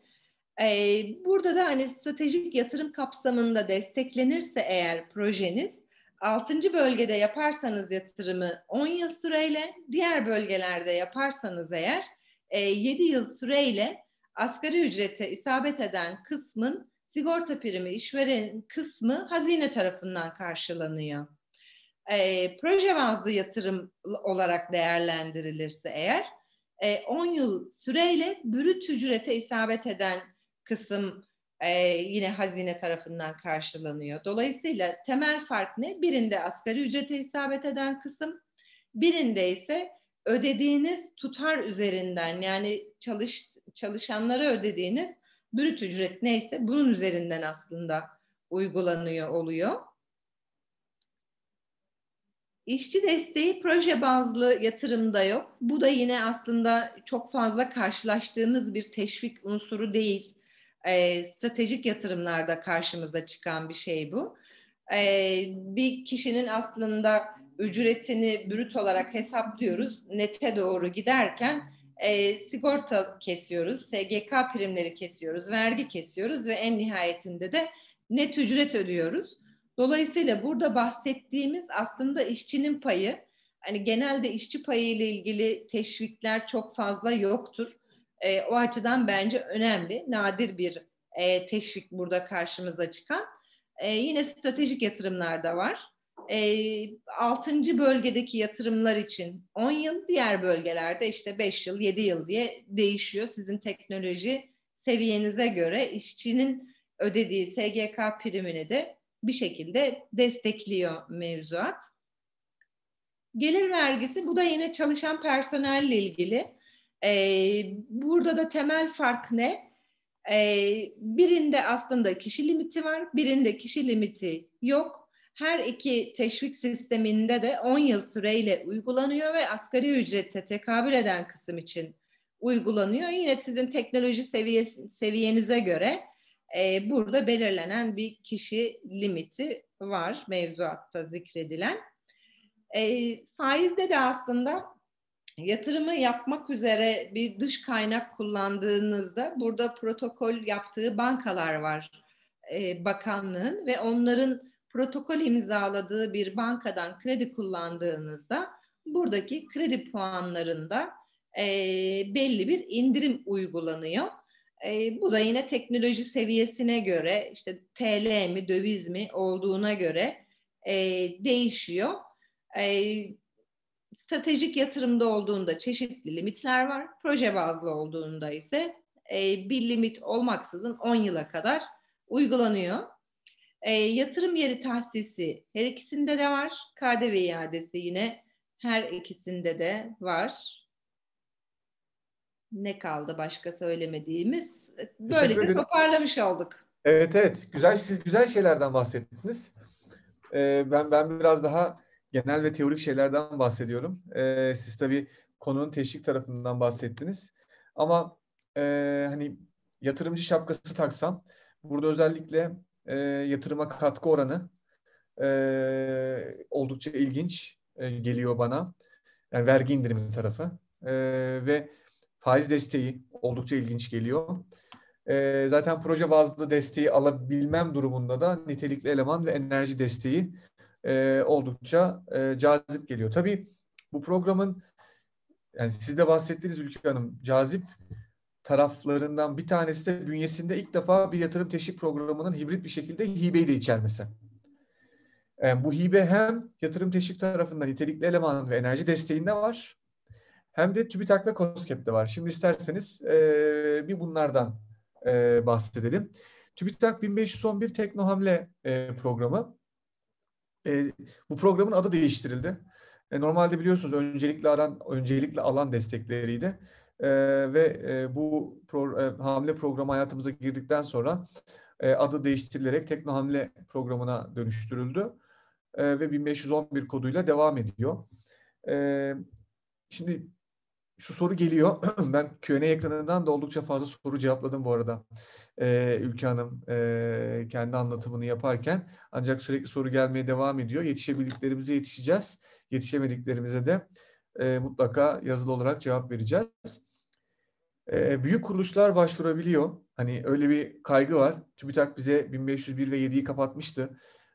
Burada da hani stratejik yatırım kapsamında desteklenirse eğer projeniz 6. bölgede yaparsanız yatırımı 10 yıl süreyle, diğer bölgelerde yaparsanız eğer 7 yıl süreyle asgari ücrete isabet eden kısmın sigorta primi işveren kısmı hazine tarafından karşılanıyor. Proje bazlı yatırım olarak değerlendirilirse eğer 10 yıl süreyle brüt ücrete isabet eden kısım yine hazine tarafından karşılanıyor. Dolayısıyla temel fark ne? Birinde asgari ücrete isabet eden kısım, birinde ise ödediğiniz tutar üzerinden, yani çalışanlara ödediğiniz brüt ücret neyse bunun üzerinden aslında uygulanıyor oluyor. İşçi desteği proje bazlı yatırımda yok. Bu da yine aslında çok fazla karşılaştığımız bir teşvik unsuru değil. Stratejik yatırımlarda karşımıza çıkan bir şey bu. Bir kişinin aslında ücretini brüt olarak hesaplıyoruz. Nete doğru giderken sigorta kesiyoruz, SGK primleri kesiyoruz, vergi kesiyoruz ve en nihayetinde de net ücret ödüyoruz. Dolayısıyla burada bahsettiğimiz aslında işçinin payı. Hani genelde işçi payı ile ilgili teşvikler çok fazla yoktur. O açıdan bence önemli, nadir bir teşvik burada karşımıza çıkan. Yine stratejik yatırımlar da var. 6. bölgedeki yatırımlar için 10 yıl, diğer bölgelerde işte 5 yıl, 7 yıl diye değişiyor. Sizin teknoloji seviyenize göre işçinin ödediği SGK primini de bir şekilde destekliyor mevzuat. Gelir vergisi, bu da yine çalışan personelle ilgili. Burada da temel fark ne? Birinde aslında kişi limiti var, birinde kişi limiti yok. Her iki teşvik sisteminde de 10 yıl süreyle uygulanıyor ve asgari ücrete tekabül eden kısım için uygulanıyor. Yine sizin teknoloji seviyenize göre burada belirlenen bir kişi limiti var mevzuatta zikredilen. Faizde de aslında yatırımı yapmak üzere bir dış kaynak kullandığınızda burada protokol yaptığı bankalar var bakanlığın ve onların protokol imzaladığı bir bankadan kredi kullandığınızda buradaki kredi puanlarında belli bir indirim uygulanıyor. Bu da yine teknoloji seviyesine göre, işte TL mi döviz mi olduğuna göre değişiyor. Stratejik yatırımda olduğunda çeşitli limitler var. Proje bazlı olduğunda ise bir limit olmaksızın 10 yıla kadar uygulanıyor. Yatırım yeri tahsisi her ikisinde de var. KDV iadesi yine her ikisinde de var. Ne kaldı başka söylemediğimiz? Böylece toparlamış olduk. Evet, evet. Güzel, siz güzel şeylerden bahsettiniz. Ben biraz daha genel ve teorik şeylerden bahsediyorum. Siz tabii konunun teşvik tarafından bahsettiniz. Ama hani yatırımcı şapkası taksam, burada özellikle yatırıma katkı oranı oldukça ilginç geliyor bana. Yani vergi indirimi tarafı. Ve faiz desteği oldukça ilginç geliyor. Zaten proje bazlı desteği alabilmem durumunda da nitelikli eleman ve enerji desteği oldukça cazip geliyor. Tabii bu programın, yani siz de bahsettiğiniz Ülke Hanım, cazip taraflarından bir tanesi de bünyesinde ilk defa bir yatırım teşvik programının hibrit bir şekilde hibeyi de içermesi. Bu hibe hem yatırım teşvik tarafında nitelikli eleman ve enerji desteğinde var, hem de TÜBİTAK ve KOSGEB'de var. Şimdi isterseniz bir bunlardan bahsedelim. TÜBİTAK 1511 Teknohamle programı. Bu programın adı değiştirildi. Normalde biliyorsunuz öncelikli alan destekleriydi. Bu hamle programı hayatımıza girdikten sonra adı değiştirilerek Teknohamle programına dönüştürüldü. Ve 1511 koduyla devam ediyor. Şimdi şu soru geliyor. Ben Q&A ekranından da oldukça fazla soru cevapladım bu arada. Ülke Hanım kendi anlatımını yaparken. Ancak sürekli soru gelmeye devam ediyor. Yetişebildiklerimize yetişeceğiz. Yetişemediklerimize de mutlaka yazılı olarak cevap vereceğiz. Büyük kuruluşlar başvurabiliyor. Hani öyle bir kaygı var. TÜBİTAK bize 1501 ve 7'yi kapatmıştı.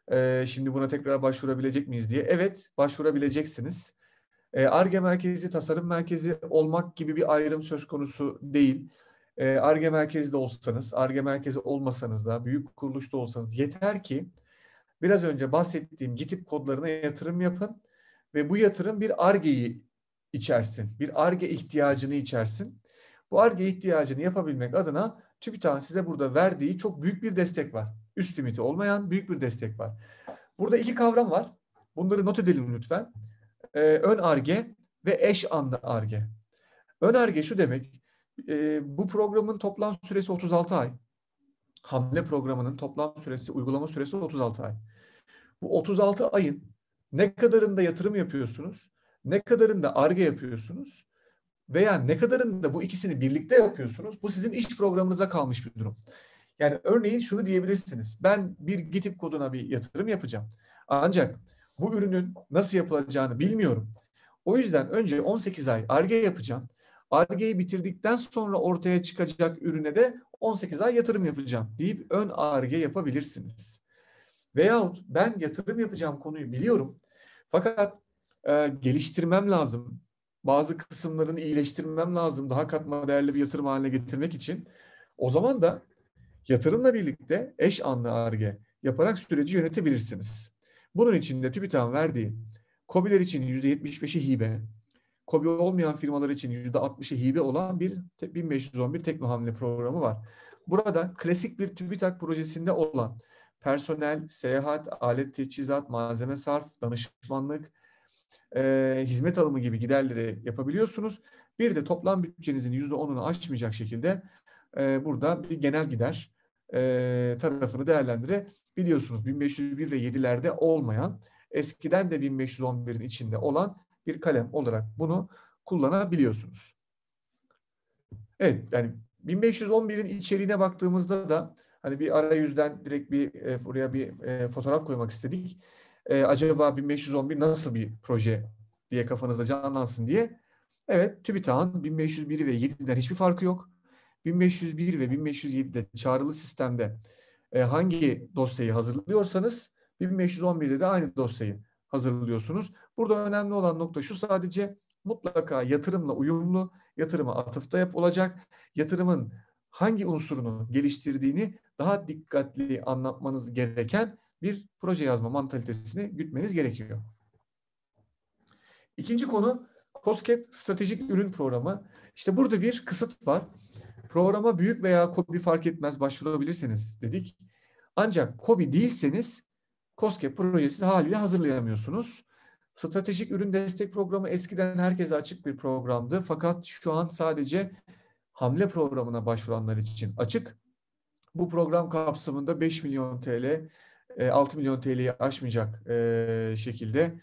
Şimdi buna tekrar başvurabilecek miyiz diye. Evet, başvurabileceksiniz. Ar-Ge merkezi, tasarım merkezi olmak gibi bir ayrım söz konusu değil. Ar-Ge merkezi de olsanız, Ar-Ge merkezi olmasanız da, büyük kuruluşta olsanız yeter ki biraz önce bahsettiğim GİTİP kodlarına yatırım yapın ve bu yatırım bir Ar-Ge'yi içersin. Bir Ar-Ge ihtiyacını içersin. Bu Ar-Ge ihtiyacını yapabilmek adına TÜBİTAK'ın size burada verdiği çok büyük bir destek var. Üst limiti olmayan büyük bir destek var. Burada iki kavram var. Bunları not edelim lütfen. Ön Ar-Ge ve eş anlı Ar-Ge. Ön Ar-Ge şu demek, bu programın toplam süresi 36 ay. Hamle programının toplam süresi, uygulama süresi 36 ay. Bu 36 ayın ne kadarında yatırım yapıyorsunuz, ne kadarında Ar-Ge yapıyorsunuz veya ne kadarında bu ikisini birlikte yapıyorsunuz, bu sizin iş programınıza kalmış bir durum. Yani örneğin şunu diyebilirsiniz. Ben bir GİTİP koduna bir yatırım yapacağım. Ancak bu ürünün nasıl yapılacağını bilmiyorum. O yüzden önce 18 ay Ar-Ge yapacağım. Ar-Ge'yi bitirdikten sonra ortaya çıkacak ürüne de 18 ay yatırım yapacağım deyip ön Ar-Ge yapabilirsiniz. Veyahut ben yatırım yapacağım konuyu biliyorum. Fakat geliştirmem lazım. Bazı kısımlarını iyileştirmem lazım. Daha katma değerli bir yatırım haline getirmek için. O zaman da yatırımla birlikte eş anlı Ar-Ge yaparak süreci yönetebilirsiniz. Bunun için de TÜBİTAK'ın verdiği KOBİ'ler için %75'i hibe, KOBİ olmayan firmalar için %60'ı hibe olan bir 1511 Teknohamle programı var. Burada klasik bir TÜBİTAK projesinde olan personel, seyahat, alet teçhizat, malzeme sarf, danışmanlık, hizmet alımı gibi giderleri yapabiliyorsunuz. Bir de toplam bütçenizin %10'unu aşmayacak şekilde burada bir genel gider tarafını değerlendirebiliyorsunuz. 1501 ve 7'lerde olmayan, eskiden de 1511'in içinde olan bir kalem olarak bunu kullanabiliyorsunuz. Evet, yani 1511'in içeriğine baktığımızda da hani bir arayüzden direkt buraya bir fotoğraf koymak istedik. Acaba 1511 nasıl bir proje diye kafanızda canlansın diye. Evet, TÜBİTAK'ın 1501 ve 7'den hiçbir farkı yok. 1501 ve 1507'de çağrılı sistemde hangi dosyayı hazırlıyorsanız 1511'de de aynı dosyayı hazırlıyorsunuz. Burada önemli olan nokta şu: sadece mutlaka yatırımla uyumlu, yatırıma atıfta yapılacak, yatırımın hangi unsurunu geliştirdiğini daha dikkatli anlatmanız gereken bir proje yazma mantalitesini gütmeniz gerekiyor. İkinci konu COSGAP Stratejik Ürün Programı. İşte burada bir kısıt var. Programa büyük veya KOBİ fark etmez başvurabilirsiniz dedik. Ancak KOBİ değilseniz COSGAP projesini haliyle hazırlayamıyorsunuz. Stratejik Ürün Destek Programı eskiden herkese açık bir programdı. Fakat şu an sadece hamle programına başvuranlar için açık. Bu program kapsamında 5 milyon TL, 6 milyon TL'yi aşmayacak şekilde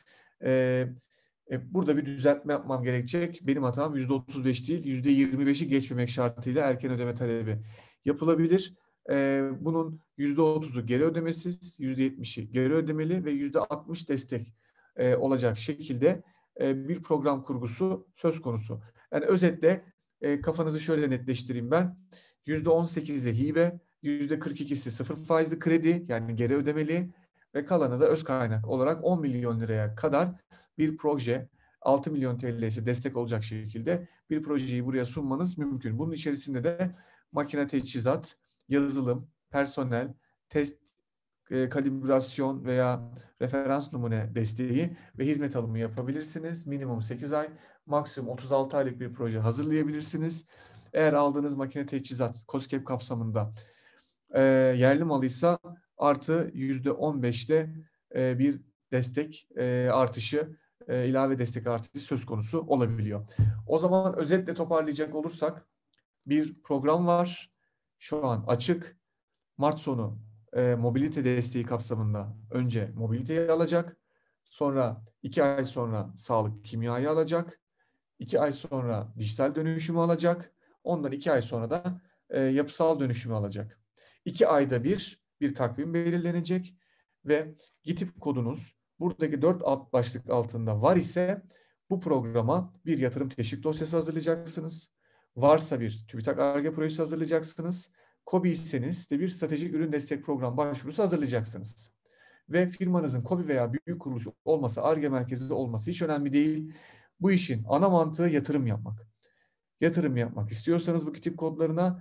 burada bir düzeltme yapmam gerekecek. Benim hatam %35 değil, %25'i geçmemek şartıyla erken ödeme talebi yapılabilir. Bunun %30'u geri ödemesiz, %70'i geri ödemeli ve %60 destek olacak şekilde bir program kurgusu söz konusu. Yani özetle kafanızı şöyle netleştireyim ben. %18'i hibe, %42'si sıfır faizli kredi, yani geri ödemeli ve kalanı da öz kaynak olarak 10 milyon liraya kadar bir proje, 6 milyon TL'si destek olacak şekilde bir projeyi buraya sunmanız mümkün. Bunun içerisinde de makine teçhizat, yazılım, personel, test, kalibrasyon veya referans numune desteği ve hizmet alımı yapabilirsiniz. Minimum 8 ay, maksimum 36 aylık bir proje hazırlayabilirsiniz. Eğer aldığınız makine teçhizat COSGAP kapsamında yerli malıysa artı %15'te bir destek artışı, ilave destek artışı söz konusu olabiliyor. O zaman özetle toparlayacak olursak, bir program var. Şu an açık. Mart sonu mobilite desteği kapsamında önce mobiliteyi alacak. Sonra 2 ay sonra sağlık kimyayı alacak. 2 ay sonra dijital dönüşümü alacak. Ondan 2 ay sonra da yapısal dönüşümü alacak. 2 ayda bir takvim belirlenecek ve GİTİP kodunuz buradaki 4 alt başlık altında var ise bu programa bir yatırım teşvik dosyası hazırlayacaksınız. Varsa bir TÜBİTAK Ar-Ge projesi hazırlayacaksınız. KOBİ'yseniz de bir stratejik ürün destek program başvurusu hazırlayacaksınız. ve firmanızın KOBİ veya büyük kuruluş olması, Ar-Ge merkezi olması hiç önemli değil. Bu işin ana mantığı yatırım yapmak. Yatırım yapmak istiyorsanız bu tip kodlarına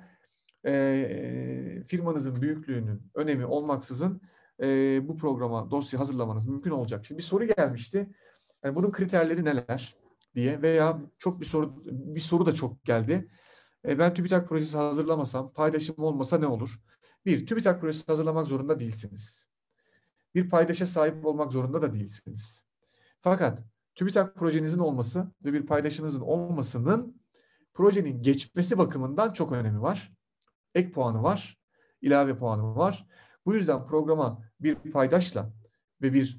firmanızın büyüklüğünün önemi olmaksızın bu programa dosya hazırlamanız mümkün olacak. Şimdi bir soru gelmişti. Yani bunun kriterleri neler diye veya çok bir soru da çok geldi. Ben TÜBİTAK projesi hazırlamasam, paydaşım olmasa ne olur? Bir, TÜBİTAK projesi hazırlamak zorunda değilsiniz. Bir paydaşa sahip olmak zorunda da değilsiniz. Fakat TÜBİTAK projenizin olması ve bir paydaşınızın olmasının projenin geçmesi bakımından çok önemi var. Ek puanı var, ilave puanı var. Bu yüzden programa bir paydaşla ve bir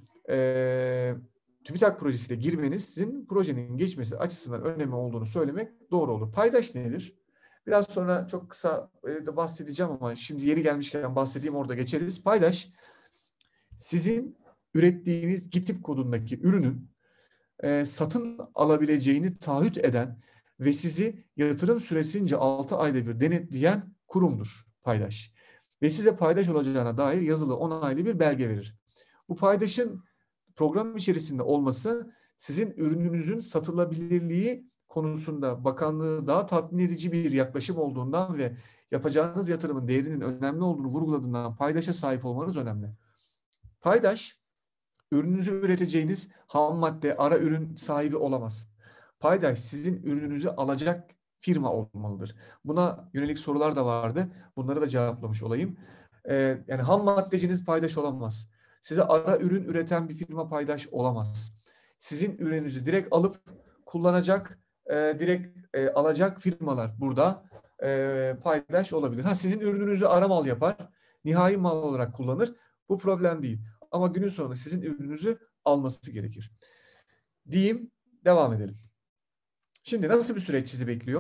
TÜBİTAK projesiyle girmeniz sizin projenin geçmesi açısından önemi olduğunu söylemek doğru olur. Paydaş nedir? Biraz sonra çok kısa da bahsedeceğim ama şimdi yeri gelmişken bahsedeyim, orada geçeriz. Paydaş, sizin ürettiğiniz GİTİP kodundaki ürünün satın alabileceğini taahhüt eden ve sizi yatırım süresince 6 ayda bir denetleyen kurumdur paydaş. Ve size paydaş olacağına dair yazılı onaylı bir belge verir. Bu paydaşın program içerisinde olması sizin ürününüzün satılabilirliği konusunda bakanlığı daha tatmin edici bir yaklaşım olduğundan ve yapacağınız yatırımın değerinin önemli olduğunu vurguladığından paydaşa sahip olmanız önemli. Paydaş, ürününüzü üreteceğiniz ham madde, ara ürün sahibi olamaz. Paydaş sizin ürününüzü alacak firma olmalıdır. Buna yönelik sorular da vardı. Bunları da cevaplamış olayım. Yani ham maddeciniz paydaş olamaz. Size ara ürün üreten bir firma paydaş olamaz. Sizin ürününüzü direkt alıp kullanacak, direkt alacak firmalar burada paydaş olabilir. Sizin ürününüzü ara mal yapar, nihai mal olarak kullanır. Bu problem değil. Ama günün sonunda sizin ürününüzü alması gerekir. Diyeyim, devam edelim. Şimdi nasıl bir süreç sizi bekliyor?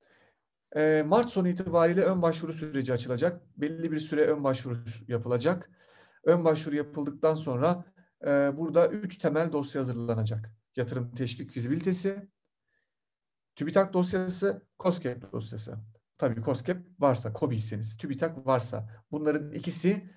Mart sonu itibariyle ön başvuru süreci açılacak. Belli bir süre ön başvuru yapılacak. Ön başvuru yapıldıktan sonra burada 3 temel dosya hazırlanacak. Yatırım teşvik fizibilitesi, TÜBİTAK dosyası, KOSGEB dosyası. Tabii KOSGEB varsa, KOBİ'yseniz, TÜBİTAK varsa. Bunların ikisi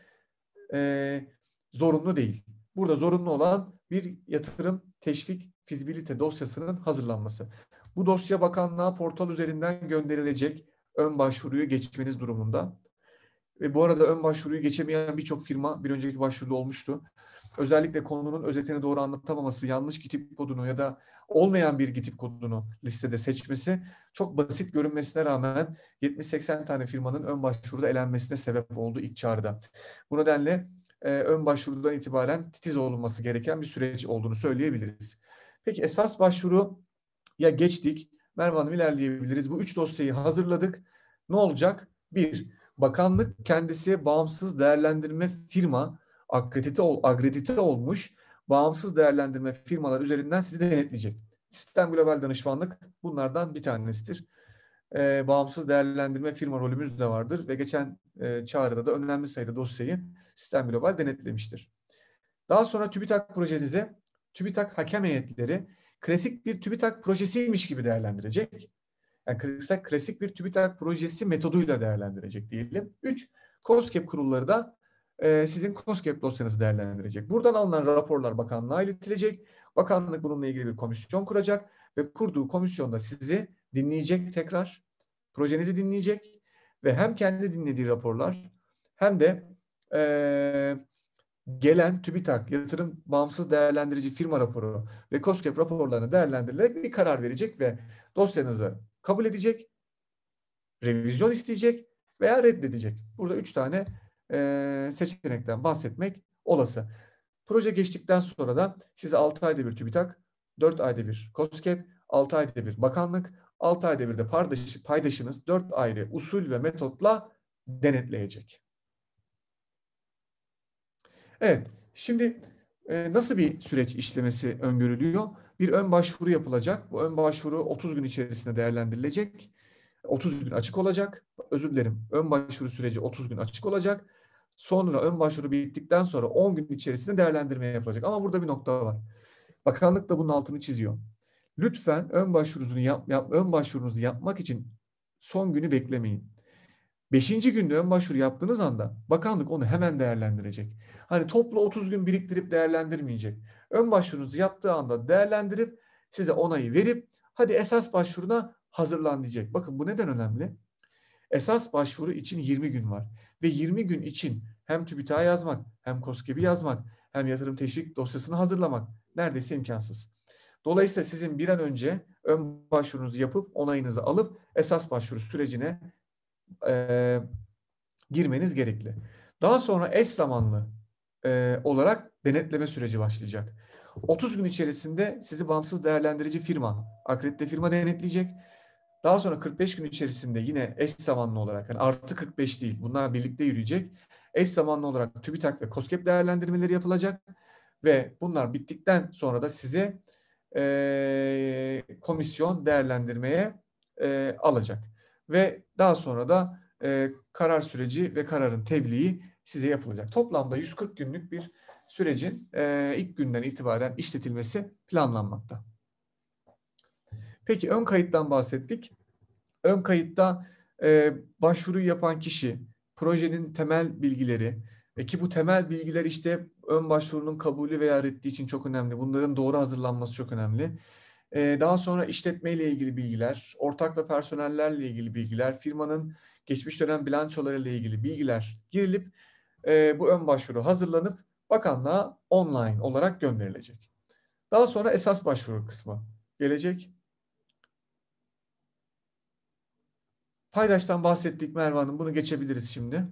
zorunlu değil. Burada zorunlu olan bir yatırım teşvik fizibilite dosyasının hazırlanması. Bu dosya bakanlığa portal üzerinden gönderilecek ön başvuruyu geçmeniz durumunda. Ve bu arada ön başvuruyu geçemeyen birçok firma bir önceki başvuruda olmuştu. Özellikle konunun özetini doğru anlatamaması, yanlış GİTİP kodunu ya da olmayan bir GİTİP kodunu listede seçmesi çok basit görünmesine rağmen 70-80 tane firmanın ön başvuruda elenmesine sebep oldu ilk çağrıda. Bu nedenle ön başvurudan itibaren titiz olunması gereken bir süreç olduğunu söyleyebiliriz. Peki esas başvuruya geçtik. Merve Hanım, ilerleyebiliriz. Bu 3 dosyayı hazırladık. Ne olacak? 1. Bakanlık kendisi bağımsız değerlendirme firma, akredite olmuş bağımsız değerlendirme firmalar üzerinden sizi denetleyecek. Sistem Global Danışmanlık bunlardan bir tanesidir. Bağımsız değerlendirme firma rolümüz de vardır ve geçen çağrıda da önemli sayıda dosyayı Sistem Global denetlemiştir. Daha sonra TÜBİTAK projenize TÜBİTAK hakem heyetleri klasik bir TÜBİTAK projesiymiş gibi değerlendirecek. Yani klasik bir TÜBİTAK projesi metoduyla değerlendirecek diyelim. 3. KOSGEB kurulları da sizin KOSGEB dosyanızı değerlendirecek. Buradan alınan raporlar bakanlığa iletilecek. Bakanlık bununla ilgili bir komisyon kuracak ve kurduğu komisyonda sizi dinleyecek tekrar. Projenizi dinleyecek ve hem kendi dinlediği raporlar hem de gelen TÜBİTAK yatırım bağımsız değerlendirici firma raporu ve KOSGEB raporlarını değerlendirilerek bir karar verecek ve dosyanızı kabul edecek, revizyon isteyecek veya reddedecek. Burada 3 tane seçenekten bahsetmek olası. Proje geçtikten sonra da size 6 ayda bir TÜBİTAK, 4 ayda bir KOSGEB, 6 ayda bir bakanlık, 6 ayda bir de paydaşınız 4 ayrı usul ve metotla denetleyecek. Evet, şimdi nasıl bir süreç işlemesi öngörülüyor? Bir ön başvuru yapılacak. Bu ön başvuru 30 gün içerisinde değerlendirilecek. 30 gün açık olacak. Özür dilerim. Ön başvuru süreci 30 gün açık olacak. Sonra ön başvuru bittikten sonra 10 gün içerisinde değerlendirme yapılacak. Ama burada bir nokta var. Bakanlık da bunun altını çiziyor. Lütfen ön başvurunuzu yapmak için son günü beklemeyin. 5. günde ön başvuru yaptığınız anda bakanlık onu hemen değerlendirecek. Hani toplu 30 gün biriktirip değerlendirmeyecek. Ön başvurunuzu yaptığı anda değerlendirip size onayı verip hadi esas başvuruna hazırlan diyecek. Bakın bu neden önemli? Esas başvuru için 20 gün var. Ve 20 gün için hem TÜBİTAK'a yazmak, hem KOSGEB'i yazmak, hem yatırım teşvik dosyasını hazırlamak neredeyse imkansız. Dolayısıyla sizin bir an önce ön başvurunuzu yapıp onayınızı alıp esas başvuru sürecine girmeniz gerekli. Daha sonra eş zamanlı olarak denetleme süreci başlayacak. 30 gün içerisinde sizi bağımsız değerlendirici firma, akredite firma denetleyecek. Daha sonra 45 gün içerisinde yine eş zamanlı olarak, yani artı 45 değil, bunlar birlikte yürüyecek. Eş zamanlı olarak TÜBİTAK ve KOSGEB değerlendirmeleri yapılacak ve bunlar bittikten sonra da size komisyon değerlendirmeye alacak. Ve daha sonra da karar süreci ve kararın tebliği size yapılacak. Toplamda 140 günlük bir sürecin ilk günden itibaren işletilmesi planlanmakta. Peki ön kayıttan bahsettik. Ön kayıtta başvuruyu yapan kişi, projenin temel bilgileri ki bu temel bilgiler işte ön başvurunun kabulü veya reddi için çok önemli. Bunların doğru hazırlanması çok önemli. Daha sonra işletmeyle ilgili bilgiler, ortak ve personellerle ilgili bilgiler, firmanın geçmiş dönem bilançolarıyla ilgili bilgiler girilip bu ön başvuru hazırlanıp bakanlığa online olarak gönderilecek. Daha sonra esas başvuru kısmı gelecek. Paydaş'tan bahsettik Merve Hanım. Bunu geçebiliriz şimdi.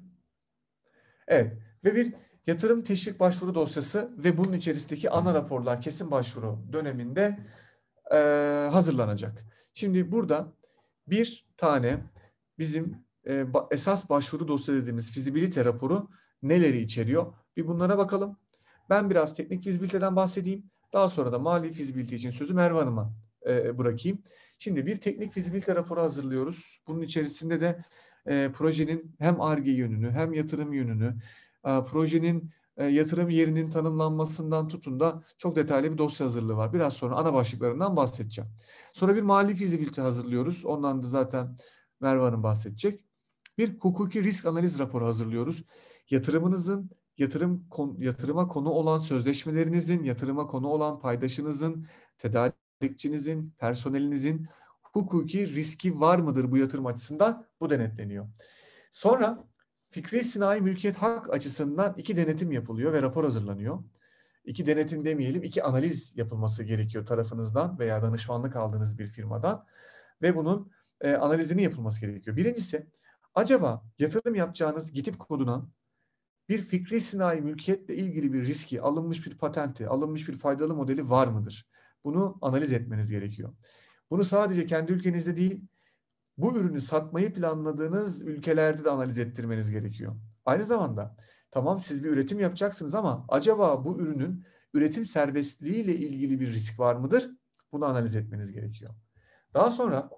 Evet. Ve bir yatırım teşvik başvuru dosyası ve bunun içerisindeki ana raporlar kesin başvuru döneminde hazırlanacak. Şimdi burada bir tane bizim esas başvuru dosya dediğimiz fizibilite raporu neleri içeriyor? Bir bunlara bakalım. Ben biraz teknik fizibiliteden bahsedeyim. Daha sonra da mali fizibilite için sözü Merve Hanım'a bırakayım. Şimdi bir teknik fizibilite raporu hazırlıyoruz. Bunun içerisinde de projenin hem Ar-Ge yönünü hem yatırım yönünü, projenin yatırım yerinin tanımlanmasından tutun da çok detaylı bir dosya hazırlığı var. Biraz sonra ana başlıklarından bahsedeceğim. Sonra bir mali fizibilite hazırlıyoruz. Ondan da zaten Merve Hanım bahsedecek. Bir hukuki risk analiz raporu hazırlıyoruz. Yatırımınızın, yatırıma konu olan sözleşmelerinizin, yatırıma konu olan paydaşınızın, tedarikçinizin, personelinizin hukuki riski var mıdır bu yatırım açısından? Bu denetleniyor. Sonra fikri sinayi mülkiyet hak açısından 2 denetim yapılıyor ve rapor hazırlanıyor. 2 denetim demeyelim, 2 analiz yapılması gerekiyor tarafınızdan veya danışmanlık aldığınız bir firmadan ve bunun analizinin yapılması gerekiyor. Birincisi, acaba yatırım yapacağınız GİTİP koduna bir fikri sinayi mülkiyetle ilgili bir riski, alınmış bir patenti, alınmış bir faydalı modeli var mıdır? Bunu analiz etmeniz gerekiyor. Bunu sadece kendi ülkenizde değil, bu ürünü satmayı planladığınız ülkelerde de analiz ettirmeniz gerekiyor. Aynı zamanda tamam siz bir üretim yapacaksınız ama acaba bu ürünün üretim serbestliği ile ilgili bir risk var mıdır? Bunu analiz etmeniz gerekiyor. Daha sonra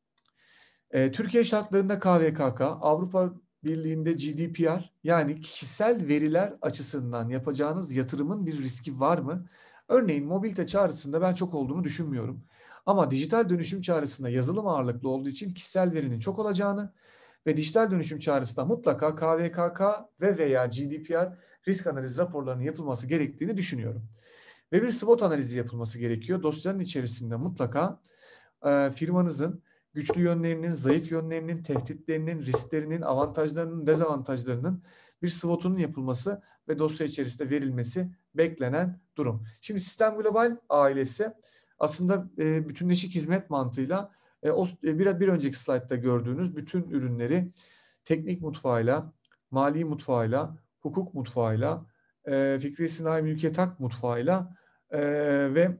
Türkiye şartlarında KVKK, Avrupa Birliği'nde GDPR yani kişisel veriler açısından yapacağınız yatırımın bir riski var mı? Örneğin mobilite çağrısında ben çok olduğunu düşünmüyorum. Ama dijital dönüşüm çağrısında yazılım ağırlıklı olduğu için kişisel verinin çok olacağını ve dijital dönüşüm çağrısında mutlaka KVKK ve veya GDPR risk analiz raporlarının yapılması gerektiğini düşünüyorum. Ve bir SWOT analizi yapılması gerekiyor. Dosyanın içerisinde mutlaka firmanızın güçlü yönlerinin, zayıf yönlerinin, tehditlerinin, risklerinin, avantajlarının, dezavantajlarının bir SWOT'unun yapılması ve dosya içerisinde verilmesi beklenen durum. Şimdi Sistem Global ailesi aslında bütünleşik hizmet mantığıyla bir önceki slaytta gördüğünüz bütün ürünleri teknik mutfağıyla, mali mutfağıyla, hukuk mutfağıyla, fikri sinayi mülkiyet hak mutfağıyla ve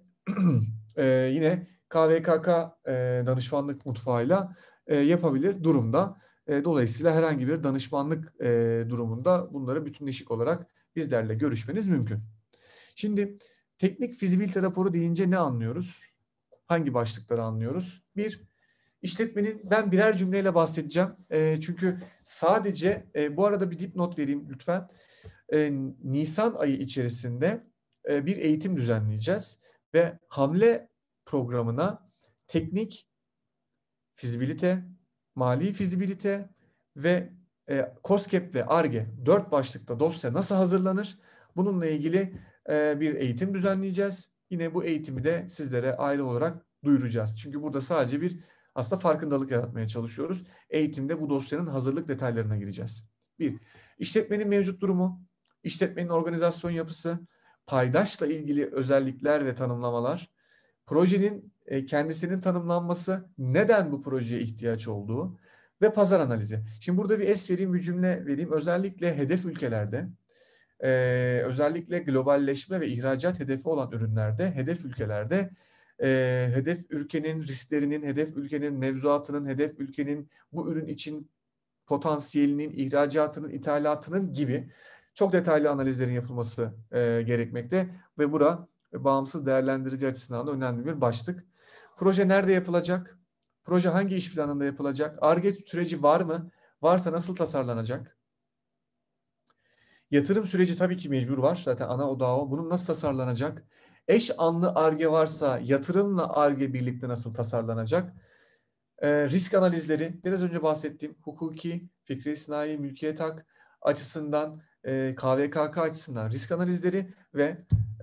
yine KVKK danışmanlık mutfağıyla yapabilir durumda. Dolayısıyla herhangi bir danışmanlık durumunda bunları bütünleşik olarak bizlerle görüşmeniz mümkün. Şimdi teknik fizibilite raporu deyince ne anlıyoruz? Hangi başlıkları anlıyoruz? Bir, işletmenin, ben birer cümleyle bahsedeceğim. Çünkü sadece, bu arada bir dipnot vereyim lütfen. Nisan ayı içerisinde bir eğitim düzenleyeceğiz ve hamle programına teknik fizibilite, mali fizibilite ve KOSGEB ve Ar-Ge 4 başlıkta dosya nasıl hazırlanır? Bununla ilgili bir eğitim düzenleyeceğiz. Yine bu eğitimi de sizlere ayrı olarak duyuracağız. Çünkü burada sadece aslında farkındalık yaratmaya çalışıyoruz. Eğitimde bu dosyanın hazırlık detaylarına gireceğiz. İşletmenin mevcut durumu, işletmenin organizasyon yapısı, paydaşla ilgili özellikler ve tanımlamalar, projenin kendisinin tanımlanması, neden bu projeye ihtiyaç olduğu ve pazar analizi. Şimdi burada bir es vereyim, bir cümle vereyim. Özellikle hedef ülkelerde, özellikle globalleşme ve ihracat hedefi olan ürünlerde, hedef ülkelerde hedef ülkenin risklerinin, hedef ülkenin mevzuatının, hedef ülkenin bu ürün için potansiyelinin, ihracatının, ithalatının gibi çok detaylı analizlerin yapılması gerekmekte ve bura bağımsız değerlendirici açısından da önemli bir başlık. Proje nerede yapılacak? Proje hangi iş planında yapılacak? Ar-Ge süreci var mı? Varsa nasıl tasarlanacak? Yatırım süreci tabii ki mecbur var. Zaten ana odağı o. Bunun nasıl tasarlanacak? Eş anlı Ar-Ge varsa yatırımla Ar-Ge birlikte nasıl tasarlanacak? Risk analizleri, biraz önce bahsettiğim hukuki, fikri sinayi, mülkiyet hak açısından, KVKK açısından risk analizleri ve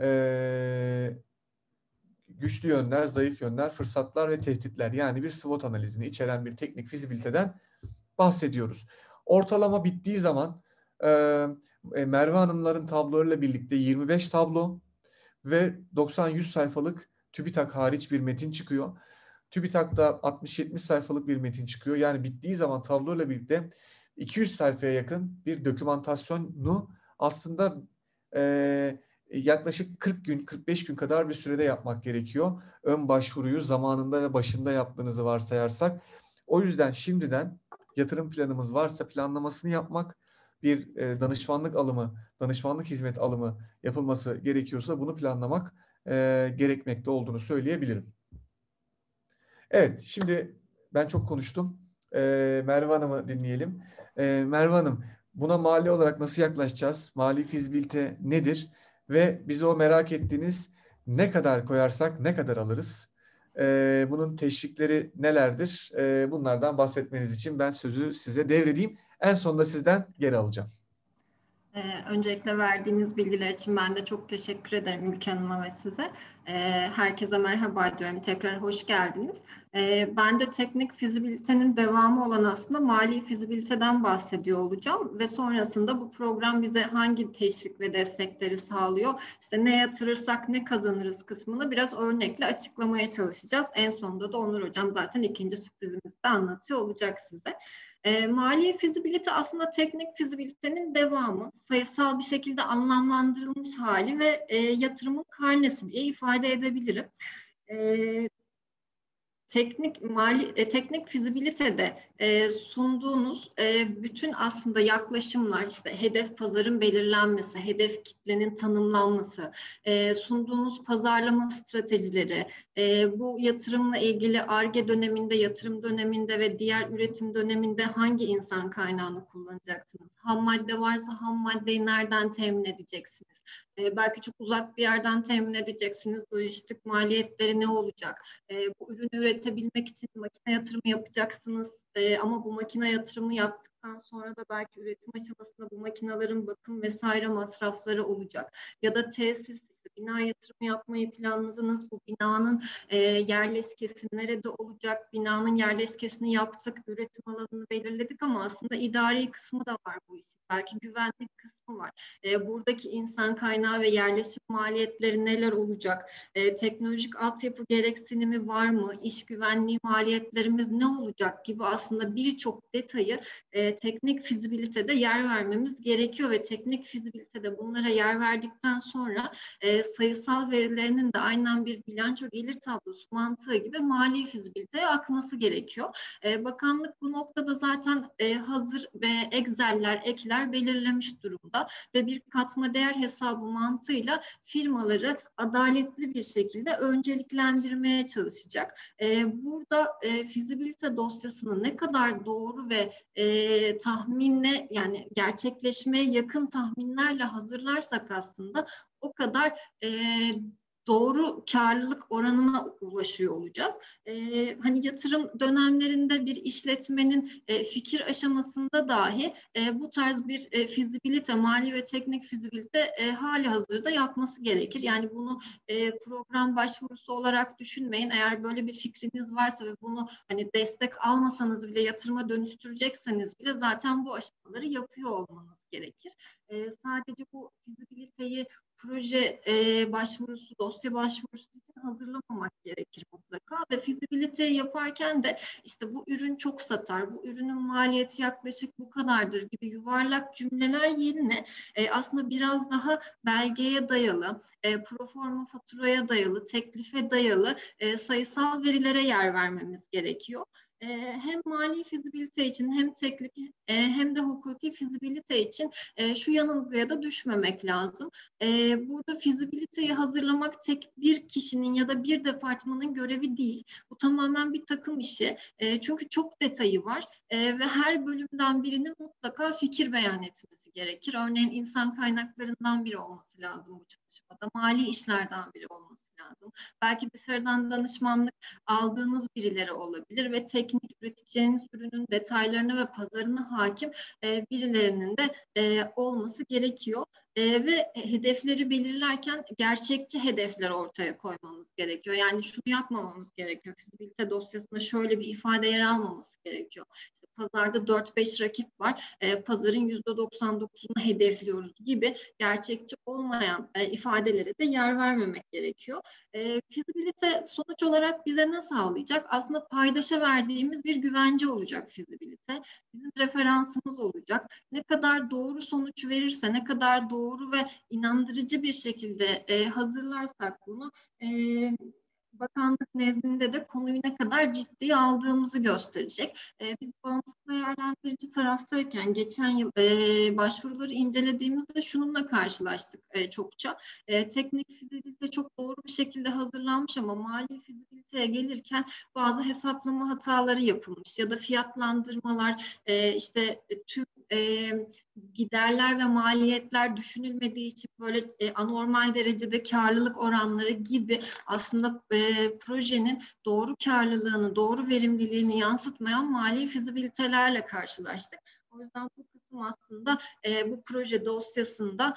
güçlü yönler, zayıf yönler, fırsatlar ve tehditler, yani bir SWOT analizini içeren bir teknik fizibiliteden bahsediyoruz. Ortalama bittiği zaman Merve Hanımların tablolarıyla birlikte 25 tablo ve 90-100 sayfalık TÜBİTAK hariç bir metin çıkıyor. TÜBİTAK'ta 60-70 sayfalık bir metin çıkıyor. Yani bittiği zaman tabloyla birlikte 200 sayfaya yakın bir dokümantasyonu aslında yaklaşık 40 gün, 45 gün kadar bir sürede yapmak gerekiyor. Ön başvuruyu zamanında ve başında yaptığınızı varsayarsak. O yüzden şimdiden yatırım planımız varsa planlamasını yapmak, bir danışmanlık alımı, danışmanlık hizmet alımı yapılması gerekiyorsa bunu planlamak gerekmekte olduğunu söyleyebilirim. Evet, şimdi ben çok konuştum. Merve Hanım'ı dinleyelim. Merve Hanım, buna mali olarak nasıl yaklaşacağız? Mali fizibilite nedir? Ve bize o merak ettiğiniz ne kadar koyarsak ne kadar alırız? Bunun teşvikleri nelerdir? Bunlardan bahsetmeniz için ben sözü size devredeyim. En sonunda sizden geri alacağım. Öncelikle verdiğiniz bilgiler için ben de çok teşekkür ederim Ülke Hanım'a ve size. Herkese merhaba diyorum. Tekrar hoş geldiniz. Ben de teknik fizibilitenin devamı olan aslında mali fizibiliteden bahsediyor olacağım ve sonrasında bu program bize hangi teşvik ve destekleri sağlıyor, İşte ne yatırırsak ne kazanırız kısmını biraz örnekle açıklamaya çalışacağız. En sonunda da Onur Hocam zaten ikinci sürprizimizi de anlatıyor olacak size. Mali fizibilite aslında teknik fizibilitenin devamı, sayısal bir şekilde anlamlandırılmış hali ve yatırımın karnesi diye ifade edebilirim. Teknik fizibilitede sunduğunuz bütün aslında yaklaşımlar, işte hedef pazarın belirlenmesi, hedef kitlenin tanımlanması, sunduğunuz pazarlama stratejileri, bu yatırımla ilgili Ar-Ge döneminde, yatırım döneminde ve diğer üretim döneminde hangi insan kaynağını kullanacaksınız? Ham madde varsa ham maddeyi nereden temin edeceksiniz? Belki çok uzak bir yerden temin edeceksiniz. Lojistik maliyetleri ne olacak? Bu ürünü üretebilmek için makine yatırımı yapacaksınız. Ama bu makine yatırımı yaptıktan sonra da belki üretim aşamasında bu makinelerin bakım vesaire masrafları olacak. Ya da tesis, bina yatırımı yapmayı planladınız. Bu binanın yerleşkesi nerede olacak? Binanın yerleşkesini yaptık, üretim alanını belirledik ama aslında idari kısmı da var bu işin. Belki güvenlik kısmı var. Buradaki insan kaynağı ve yerleşim maliyetleri neler olacak? Teknolojik altyapı gereksinimi var mı? İş güvenliği maliyetlerimiz ne olacak gibi aslında birçok detayı teknik fizibilitede yer vermemiz gerekiyor ve teknik fizibilitede bunlara yer verdikten sonra sayısal verilerinin de aynen bir bilanço gelir tablosu mantığı gibi mali fizibiliteye akması gerekiyor. Bakanlık bu noktada zaten hazır ve Excel'ler, ekler belirlemiş durumda ve bir katma değer hesabı mantığıyla firmaları adaletli bir şekilde önceliklendirmeye çalışacak. Burada fizibilite dosyasını ne kadar doğru ve tahminle, yani gerçekleşmeye yakın tahminlerle hazırlarsak aslında o kadar doğru karlılık oranına ulaşıyor olacağız. Hani yatırım dönemlerinde bir işletmenin fikir aşamasında dahi bu tarz bir fizibilite, mali ve teknik fizibilite hali hazırda yapması gerekir. Yani bunu program başvurusu olarak düşünmeyin. Eğer böyle bir fikriniz varsa ve bunu hani destek almasanız bile yatırıma dönüştürecekseniz bile zaten bu aşamaları yapıyor olmanız gerekir. Sadece bu fizibiliteyi proje başvurusu, dosya başvurusu için hazırlamamak gerekir mutlaka ve fizibiliteyi yaparken de işte bu ürün çok satar, bu ürünün maliyeti yaklaşık bu kadardır gibi yuvarlak cümleler yerine aslında biraz daha belgeye dayalı, proforma faturaya dayalı, teklife dayalı sayısal verilere yer vermemiz gerekiyor. Hem mali fizibilite için hem teknik hem de hukuki fizibilite için şu yanılgıya da düşmemek lazım. Burada fizibiliteyi hazırlamak tek bir kişinin ya da bir departmanın görevi değil. Bu tamamen bir takım işi. Çünkü çok detayı var ve her bölümden birinin mutlaka fikir beyan etmesi gerekir. Örneğin insan kaynaklarından biri olması lazım bu çalışmada, mali işlerden biri olması lazım. Belki dışarıdan danışmanlık aldığınız birileri olabilir ve teknik üreteceğiniz ürünün detaylarına ve pazarına hakim birilerinin de olması gerekiyor. Ve hedefleri belirlerken gerçekçi hedefler ortaya koymamız gerekiyor. Yani şunu yapmamamız gerekiyor. Fizibilite dosyasında şöyle bir ifade yer almaması gerekiyor. İşte pazarda 4-5 rakip var. Pazarın %99'unu hedefliyoruz gibi gerçekçi olmayan ifadelere de yer vermemek gerekiyor. Fizibilite sonuç olarak bize ne sağlayacak? Aslında paydaşa verdiğimiz bir güvence olacak fizibilite. Bizim referansımız olacak. Ne kadar doğru sonuç verirse, ne kadar doğru ve inandırıcı bir şekilde hazırlarsak bunu bakanlık nezdinde de konuyu ne kadar ciddiye aldığımızı gösterecek. Biz bağımsız değerlendirici taraftayken geçen yıl başvuruları incelediğimizde şununla karşılaştık çokça. Teknik fizibilite çok doğru bir şekilde hazırlanmış ama mali fizibiliteye gelirken bazı hesaplama hataları yapılmış ya da fiyatlandırmalar işte tüm giderler ve maliyetler düşünülmediği için böyle anormal derecede karlılık oranları gibi aslında projenin doğru karlılığını, doğru verimliliğini yansıtmayan mali fizibilitelerle karşılaştık. O yüzden bu kısım aslında bu proje dosyasında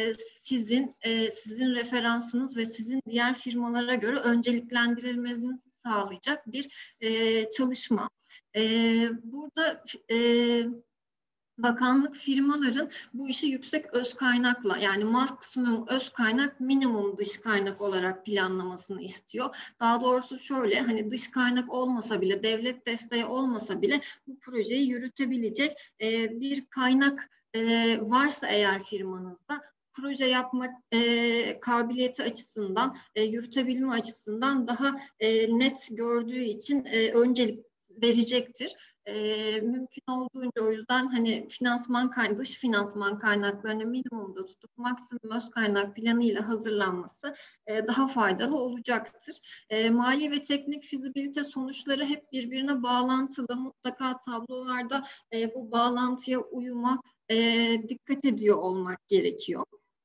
sizin referansınız ve sizin diğer firmalara göre önceliklendirilmenizi sağlayacak bir çalışma. Burada bakanlık firmaların bu işi yüksek öz kaynakla yani maksimum öz kaynak minimum dış kaynak olarak planlamasını istiyor. Daha doğrusu şöyle hani dış kaynak olmasa bile devlet desteği olmasa bile bu projeyi yürütebilecek bir kaynak varsa eğer firmanızda proje yapmak kabiliyeti açısından yürütebilme açısından daha net gördüğü için öncelik verecektir. Mümkün olduğunca o yüzden hani dış finansman kaynaklarını minimumda tutup maksimum öz kaynak planıyla hazırlanması daha faydalı olacaktır. Mali ve teknik fizibilite sonuçları hep birbirine bağlantılı. Mutlaka tablolarda bu bağlantıya uyuma dikkat ediyor olmak gerekiyor.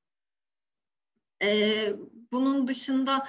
Bunun dışında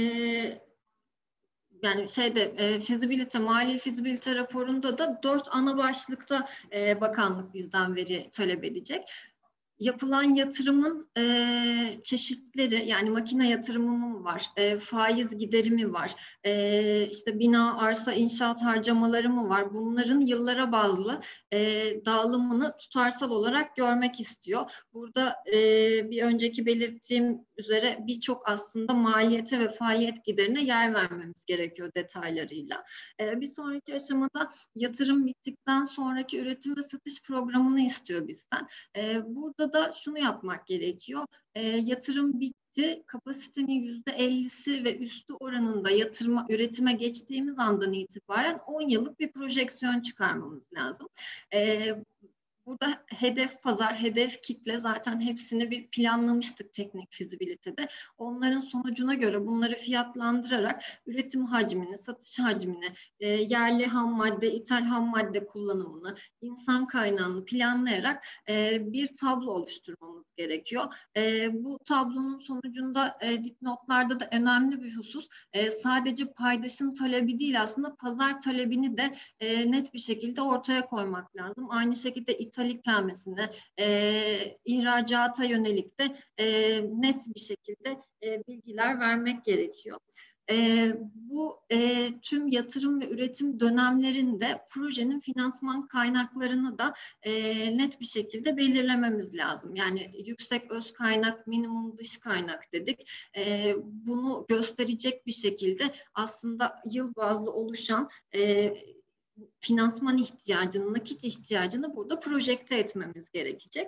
yani fizibilite, mali fizibilite raporunda da 4 ana başlıkta bakanlık bizden veri talep edecek. Yapılan yatırımın çeşitleri yani makine yatırımı mı var, faiz giderimi var, işte bina, arsa, inşaat harcamaları mı var? Bunların yıllara bazlı dağılımını tutarsal olarak görmek istiyor. Burada bir önceki belirttiğim üzere birçok aslında maliyete ve faaliyet giderine yer vermemiz gerekiyor detaylarıyla. Bir sonraki aşamada yatırım bittikten sonraki üretim ve satış programını istiyor bizden. Burada da şunu yapmak gerekiyor. Yatırım bitti, kapasitenin %50'si ve üstü oranında üretime geçtiğimiz andan itibaren 10 yıllık bir projeksiyon çıkarmamız lazım. Burada hedef pazar, hedef kitle zaten hepsini bir planlamıştık teknik fizibilitede. Onların sonucuna göre bunları fiyatlandırarak üretim hacmini, satış hacmini, yerli ham madde, ithal ham madde kullanımını, insan kaynağını planlayarak bir tablo oluşturmamız gerekiyor. Bu tablonun sonucunda dipnotlarda da önemli bir husus, sadece paydaşın talebi değil, aslında pazar talebini de net bir şekilde ortaya koymak lazım. Aynı şekilde ithal ikamesine, ihracata yönelik de net bir şekilde bilgiler vermek gerekiyor. Bu tüm yatırım ve üretim dönemlerinde projenin finansman kaynaklarını da net bir şekilde belirlememiz lazım. Yani yüksek öz kaynak, minimum dış kaynak dedik. Bunu gösterecek bir şekilde aslında yıl bazlı oluşan finansman ihtiyacını, nakit ihtiyacını burada projekte etmemiz gerekecek.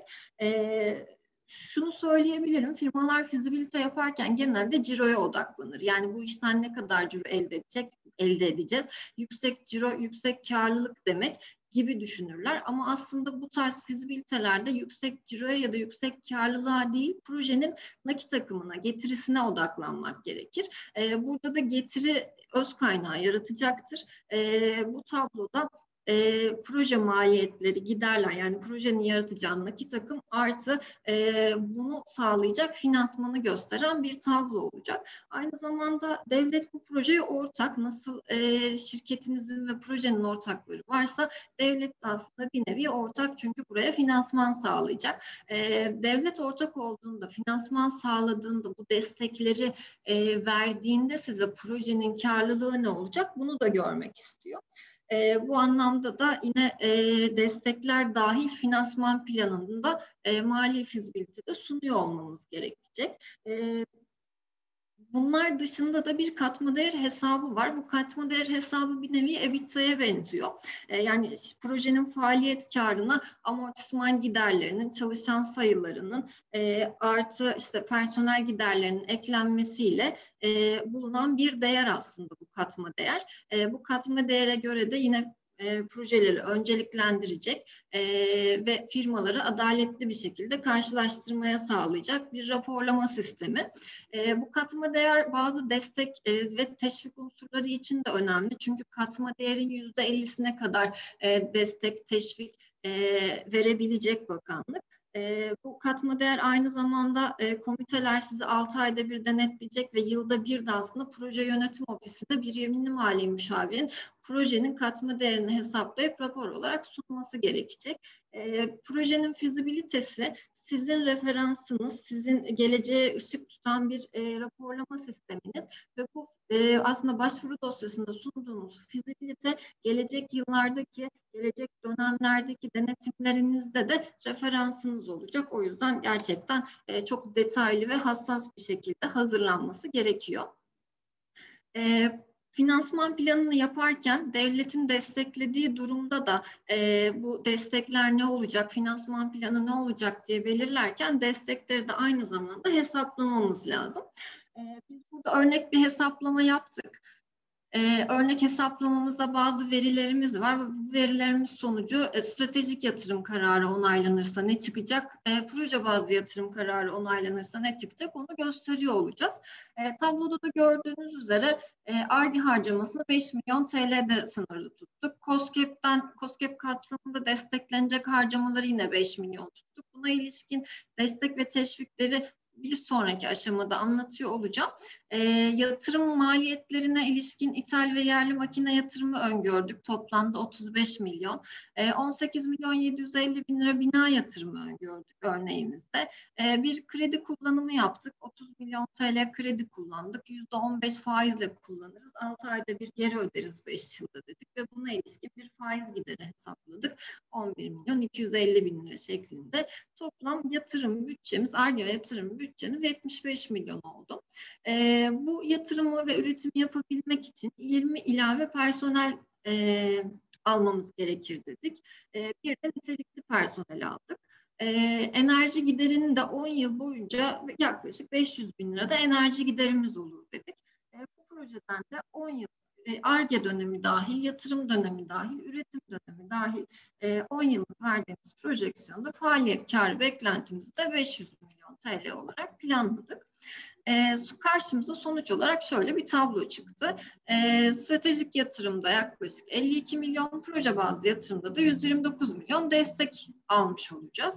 Şunu söyleyebilirim, firmalar fizibilite yaparken genelde ciroya odaklanır. Yani bu işten ne kadar ciro elde edeceğiz, yüksek ciro, yüksek karlılık demek gibi düşünürler. Ama aslında bu tarz fizibilitelerde yüksek ciroya ya da yüksek karlılığa değil, projenin nakit akımına, getirisine odaklanmak gerekir. Burada da getiri öz kaynağı yaratacaktır. Bu tabloda proje maliyetleri, giderler, yani projenin yaratacağı nakit akım artı bunu sağlayacak finansmanı gösteren bir tablo olacak. Aynı zamanda devlet bu projeye ortak. Nasıl şirketinizin ve projenin ortakları varsa devlet de aslında bir nevi ortak, çünkü buraya finansman sağlayacak. Devlet ortak olduğunda, finansman sağladığında, bu destekleri verdiğinde size projenin karlılığı ne olacak? Bunu da görmek istiyor. Bu anlamda da yine destekler dahil finansman planında mali fizibilitede sunuyor olmamız gerekecek. Bunlar dışında da bir katma değer hesabı var. Bu katma değer hesabı bir nevi EBITDA'ya benziyor. Yani projenin faaliyet karına amortisman giderlerinin, çalışan sayılarının artı işte personel giderlerinin eklenmesiyle bulunan bir değer aslında bu katma değer. Bu katma değere göre de yine projeleri önceliklendirecek ve firmaları adaletli bir şekilde karşılaştırmaya sağlayacak bir raporlama sistemi. Bu katma değer bazı destek ve teşvik unsurları için de önemli. Çünkü katma değerin %50'sine kadar destek, teşvik verebilecek bakanlık. Bu katma değer aynı zamanda komiteler sizi 6 ayda bir denetleyecek ve yılda bir de aslında proje yönetim ofisinde bir yeminli mali müşavirin projenin katma değerini hesaplayıp rapor olarak sunması gerekecek. Projenin fizibilitesi sizin referansınız, sizin geleceğe ışık tutan bir raporlama sisteminiz ve bu aslında başvuru dosyasında sunduğunuz fizibilite gelecek yıllardaki, gelecek dönemlerdeki denetimlerinizde de referansınız olacak. O yüzden gerçekten çok detaylı ve hassas bir şekilde hazırlanması gerekiyor. Finansman planını yaparken devletin desteklediği durumda da bu destekler ne olacak, finansman planı ne olacak diye belirlerken destekleri de aynı zamanda hesaplamamız lazım. Biz burada örnek bir hesaplama yaptık. Örnek hesaplamamızda bazı verilerimiz var. Bu verilerimiz sonucu stratejik yatırım kararı onaylanırsa ne çıkacak? Proje bazlı yatırım kararı onaylanırsa ne çıkacak? Onu gösteriyor olacağız. Tabloda da gördüğünüz üzere Ar-Ge harcamasını 5 milyon TL'de sınırlı tuttuk. KOSGEB kapsamında desteklenecek harcamaları yine 5 milyon tuttuk. Buna ilişkin destek ve teşvikleri bir sonraki aşamada anlatıyor olacağım. Yatırım maliyetlerine ilişkin ithal ve yerli makine yatırımı öngördük. Toplamda 35 milyon. 18 milyon 750 bin lira bina yatırımı öngördük örneğimizde. Bir kredi kullanımı yaptık. 30 milyon TL kredi kullandık. %15 faizle kullanırız. 6 ayda bir geri öderiz 5 yılda dedik ve buna ilişkin bir faiz gideri hesapladık. 11 milyon 250 bin lira şeklinde. Toplam yatırım bütçemiz, Ar-Ge ve yatırım bütçemiz 75 milyon oldu. Bu yatırımı ve üretimi yapabilmek için 20 ilave personel almamız gerekir dedik. Bir de nitelikli personel aldık. Enerji giderinin de 10 yıl boyunca yaklaşık 500 bin lirada enerji giderimiz olur dedik. Bu projeden de 10 yıl Ar-Ge dönemi dahil, yatırım dönemi dahil, üretim dönemi dahil 10 yıllık verdiğimiz projeksiyonda faaliyet karı beklentimizi de 500 milyon TL olarak planladık. Karşımıza sonuç olarak şöyle bir tablo çıktı. Stratejik yatırımda yaklaşık 52 milyon, proje bazlı yatırımda da 129 milyon destek almış olacağız.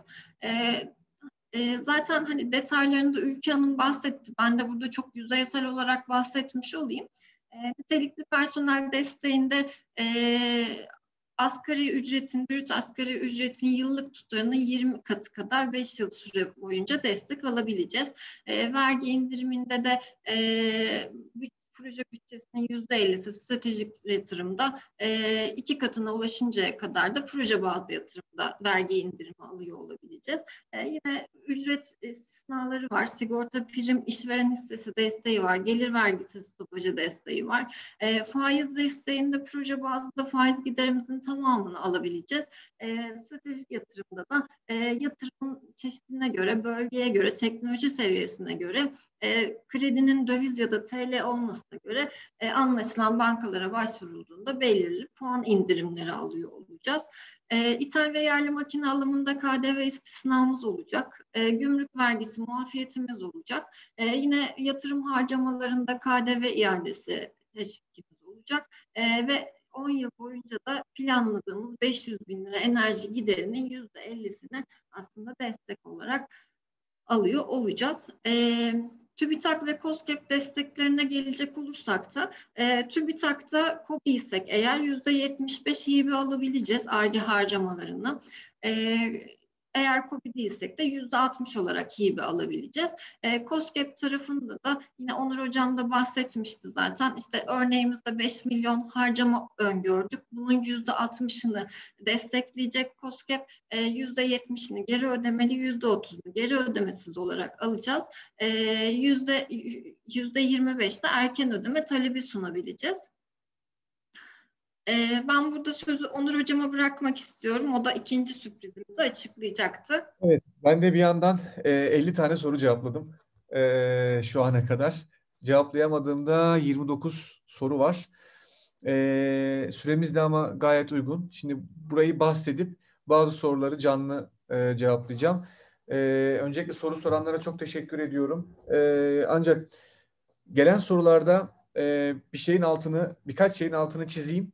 Zaten hani detaylarını da Ülke Hanım bahsetti. Ben de burada çok yüzeysel olarak bahsetmiş olayım. Nitelikli personel desteğinde asgari ücretin, brüt asgari ücretin yıllık tutarının 20 katı kadar 5 yıl süre boyunca destek alabileceğiz. Vergi indiriminde de proje bütçesinin %50'si stratejik yatırımda 2 katına ulaşıncaya kadar da proje bazlı yatırımda vergi indirimi alıyor olabileceğiz. Yine ücret istisnaları var. Sigorta prim, işveren hissesi desteği var. Gelir vergisi stopajı desteği var. Faiz desteğinde proje bazlı faiz giderimizin tamamını alabileceğiz. Stratejik yatırımda da yatırımın çeşidine göre, bölgeye göre, teknoloji seviyesine göre, kredinin döviz ya da TL olmasına göre anlaşılan bankalara başvurulduğunda belirli puan indirimleri alıyor olacağız. İthal ve yerli makine alımında KDV istisnamız olacak. Gümrük vergisi muafiyetimiz olacak. Yine yatırım harcamalarında KDV iadesi teşvikimiz olacak. Ve 10 yıl boyunca da planladığımız 500 bin lira enerji giderinin %50'sini aslında destek olarak alıyor olacağız. TÜBİTAK ve KOSGEB desteklerine gelecek olursak da TÜBİTAK'ta KOBİ isek eğer %75 hibe alabileceğiz Ar-Ge harcamalarını. Eğer KOBİ değilsek de %60 olarak hibe alabileceğiz. KOSGEB tarafında da yine Onur Hocam da bahsetmişti zaten. İşte örneğimizde 5 milyon harcama öngördük. Bunun %60'ını destekleyecek KOSGEB, %70'ini geri ödemeli, %30'unu geri ödemesiz olarak alacağız. %25'de erken ödeme talebi sunabileceğiz. Ben burada sözü Onur Hocam'a bırakmak istiyorum. O da ikinci sürprizimizi açıklayacaktı. Evet, ben de bir yandan 50 tane soru cevapladım şu ana kadar. Cevaplayamadığımda 29 soru var. Süremiz de ama gayet uygun. Şimdi burayı bahsedip bazı soruları canlı cevaplayacağım. Öncelikle soru soranlara çok teşekkür ediyorum. Ancak gelen sorularda birkaç şeyin altını çizeyim.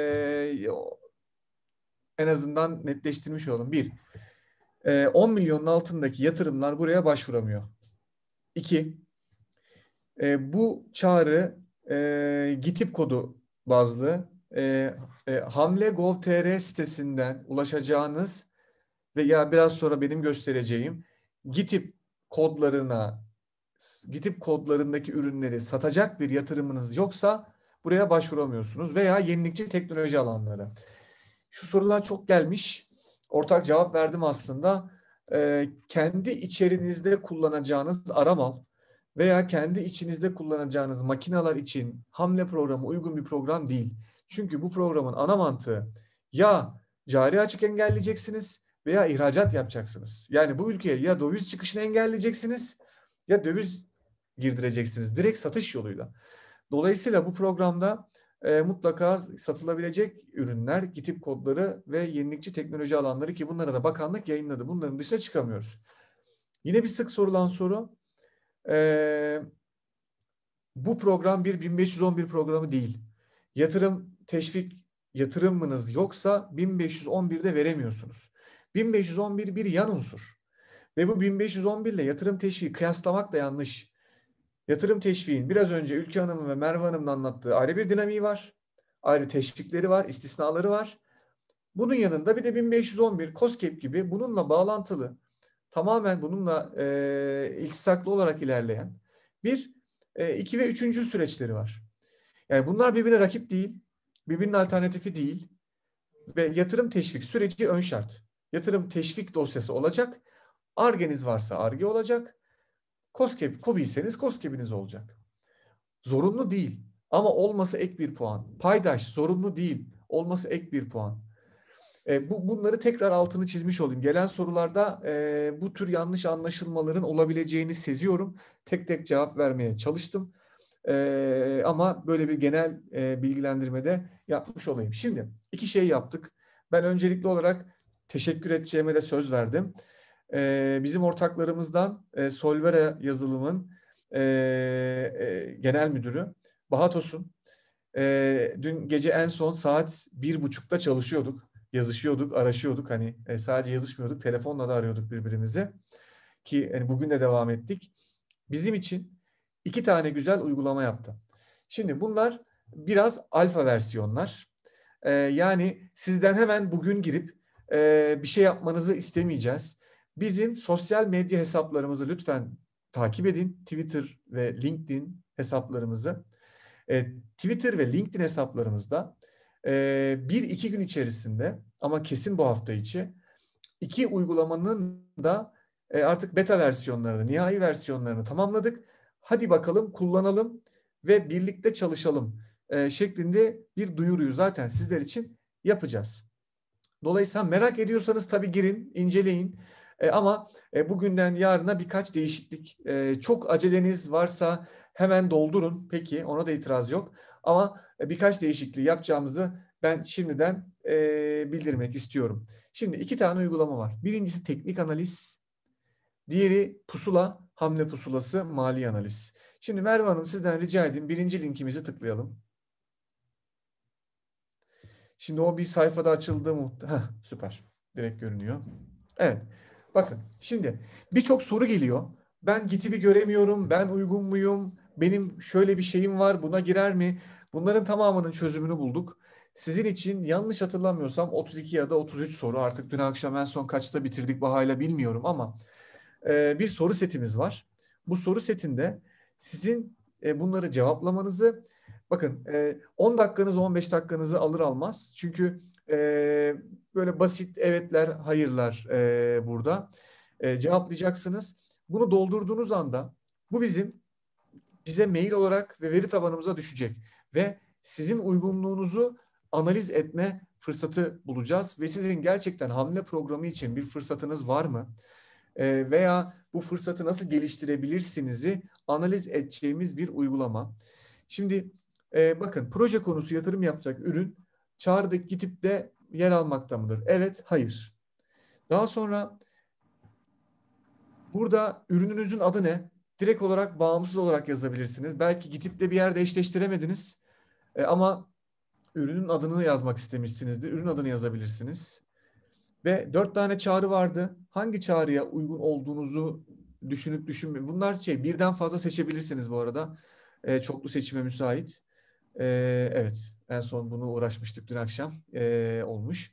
En azından netleştirmiş olalım. 1. 10 milyonun altındaki yatırımlar buraya başvuramıyor. 2. Bu çağrı GİTİP kodu bazlı Hamle.gov.tr sitesinden ulaşacağınız ve ya biraz sonra benim göstereceğim GİTİP kodlarındaki ürünleri satacak bir yatırımınız yoksa buraya başvuramıyorsunuz veya yenilikçi teknoloji alanları. Şu sorular çok gelmiş. Ortak cevap verdim aslında. Kendi içerinizde kullanacağınız aramal veya kendi içinizde kullanacağınız makineler için Hamle programı uygun bir program değil. Çünkü bu programın ana mantığı ya cari açık engelleyeceksiniz veya ihracat yapacaksınız. Yani bu ülkeye ya döviz çıkışını engelleyeceksiniz ya döviz girdireceksiniz direkt satış yoluyla. Dolayısıyla bu programda mutlaka satılabilecek ürünler, GİTİP kodları ve yenilikçi teknoloji alanları ki bunlara da bakanlık yayınladı. Bunların dışına çıkamıyoruz. Yine bir sık sorulan soru, bu program bir 1511 programı değil. Yatırımınız yoksa 1511'de veremiyorsunuz. 1511 bir yan unsur. Ve bu 1511 ile yatırım teşviği kıyaslamak da yanlış. Yatırım teşviğin biraz önce Ülke Hanım'ın ve Merve Hanım'ın anlattığı ayrı bir dinamiği var. Ayrı teşvikleri var, istisnaları var. Bunun yanında bir de 1511 KOSGEB gibi bununla bağlantılı, tamamen bununla iltisaklı olarak ilerleyen 2 ve 3. süreçleri var. Yani bunlar birbirine rakip değil, birbirinin alternatifi değil ve yatırım teşvik süreci ön şart. Yatırım teşvik dosyası olacak, Ar-Ge'niz varsa Ar-Ge olacak, KOBİ'yseniz KOSGEB'iniz olacak. Zorunlu değil ama olması ek bir puan. Paydaş zorunlu değil, olması ek bir puan. Bunları tekrar altını çizmiş olayım. Gelen sorularda bu tür yanlış anlaşılmaların olabileceğini seziyorum. Tek tek cevap vermeye çalıştım. Ama böyle bir genel bilgilendirmede yapmış olayım. Şimdi 2 şey yaptık. Ben öncelikli olarak teşekkür edeceğime de söz verdim. Bizim ortaklarımızdan Solvera Yazılım'ın genel müdürü Baha Tosun. Dün gece en son saat 1.30'da çalışıyorduk. Yazışıyorduk, araşıyorduk. Hani sadece yazışmıyorduk, telefonla da arıyorduk birbirimizi. Ki hani bugün de devam ettik. Bizim için 2 tane güzel uygulama yaptı. Şimdi bunlar biraz alfa versiyonlar. Yani sizden hemen bugün girip bir şey yapmanızı istemeyeceğiz. Bizim sosyal medya hesaplarımızı lütfen takip edin. Twitter ve LinkedIn hesaplarımızı. Twitter ve LinkedIn hesaplarımızda 1-2 gün içerisinde ama kesin bu hafta içi 2 uygulamanın da artık beta versiyonlarını, nihai versiyonlarını tamamladık. Hadi bakalım kullanalım ve birlikte çalışalım şeklinde bir duyuruyu zaten sizler için yapacağız. Dolayısıyla merak ediyorsanız tabii girin, inceleyin. Ama bugünden yarına birkaç değişiklik. Çok aceleniz varsa hemen doldurun. Peki, ona da itiraz yok. Ama birkaç değişikliği yapacağımızı ben şimdiden bildirmek istiyorum. Şimdi 2 tane uygulama var. Birincisi teknik analiz. Diğeri pusula, hamle pusulası, mali analiz. Şimdi Merve Hanım sizden rica edeyim. Birinci linkimizi tıklayalım. Şimdi o bir sayfada açıldı mı? Süper. Direkt görünüyor. Evet. Bakın şimdi birçok soru geliyor. Ben GitHub'i göremiyorum. Ben uygun muyum? Benim şöyle bir şeyim var. Buna girer mi? Bunların tamamının çözümünü bulduk. Sizin için yanlış hatırlamıyorsam 32 ya da 33 soru. Artık dün akşam en son kaçta bitirdik Baha'yla bilmiyorum ama bir soru setimiz var. Bu soru setinde sizin bunları cevaplamanızı bakın 10 dakikanızı 15 dakikanızı alır almaz. Çünkü böyle basit evetler, hayırlar burada cevaplayacaksınız. Bunu doldurduğunuz anda bu bize mail olarak ve veri tabanımıza düşecek ve sizin uygunluğunuzu analiz etme fırsatı bulacağız ve sizin gerçekten hamle programı için bir fırsatınız var mı? Veya bu fırsatı nasıl geliştirebilirsiniz'i analiz edeceğimiz bir uygulama. Şimdi bakın proje konusu yatırım yapacak ürün çağrıdaki GitHub'de yer almakta mıdır? Evet, hayır. Daha sonra burada ürününüzün adı ne? Direkt olarak bağımsız olarak yazabilirsiniz. Belki GitHub'de bir yerde eşleştiremediniz ama ürünün adını yazmak istemişsinizdir. Ürün adını yazabilirsiniz. Ve 4 tane çağrı vardı. Hangi çağrıya uygun olduğunuzu düşünüp düşünmeyin. Bunlar birden fazla seçebilirsiniz bu arada. Çoklu seçime müsait. Evet, en son bunu uğraşmıştık dün akşam. Olmuş.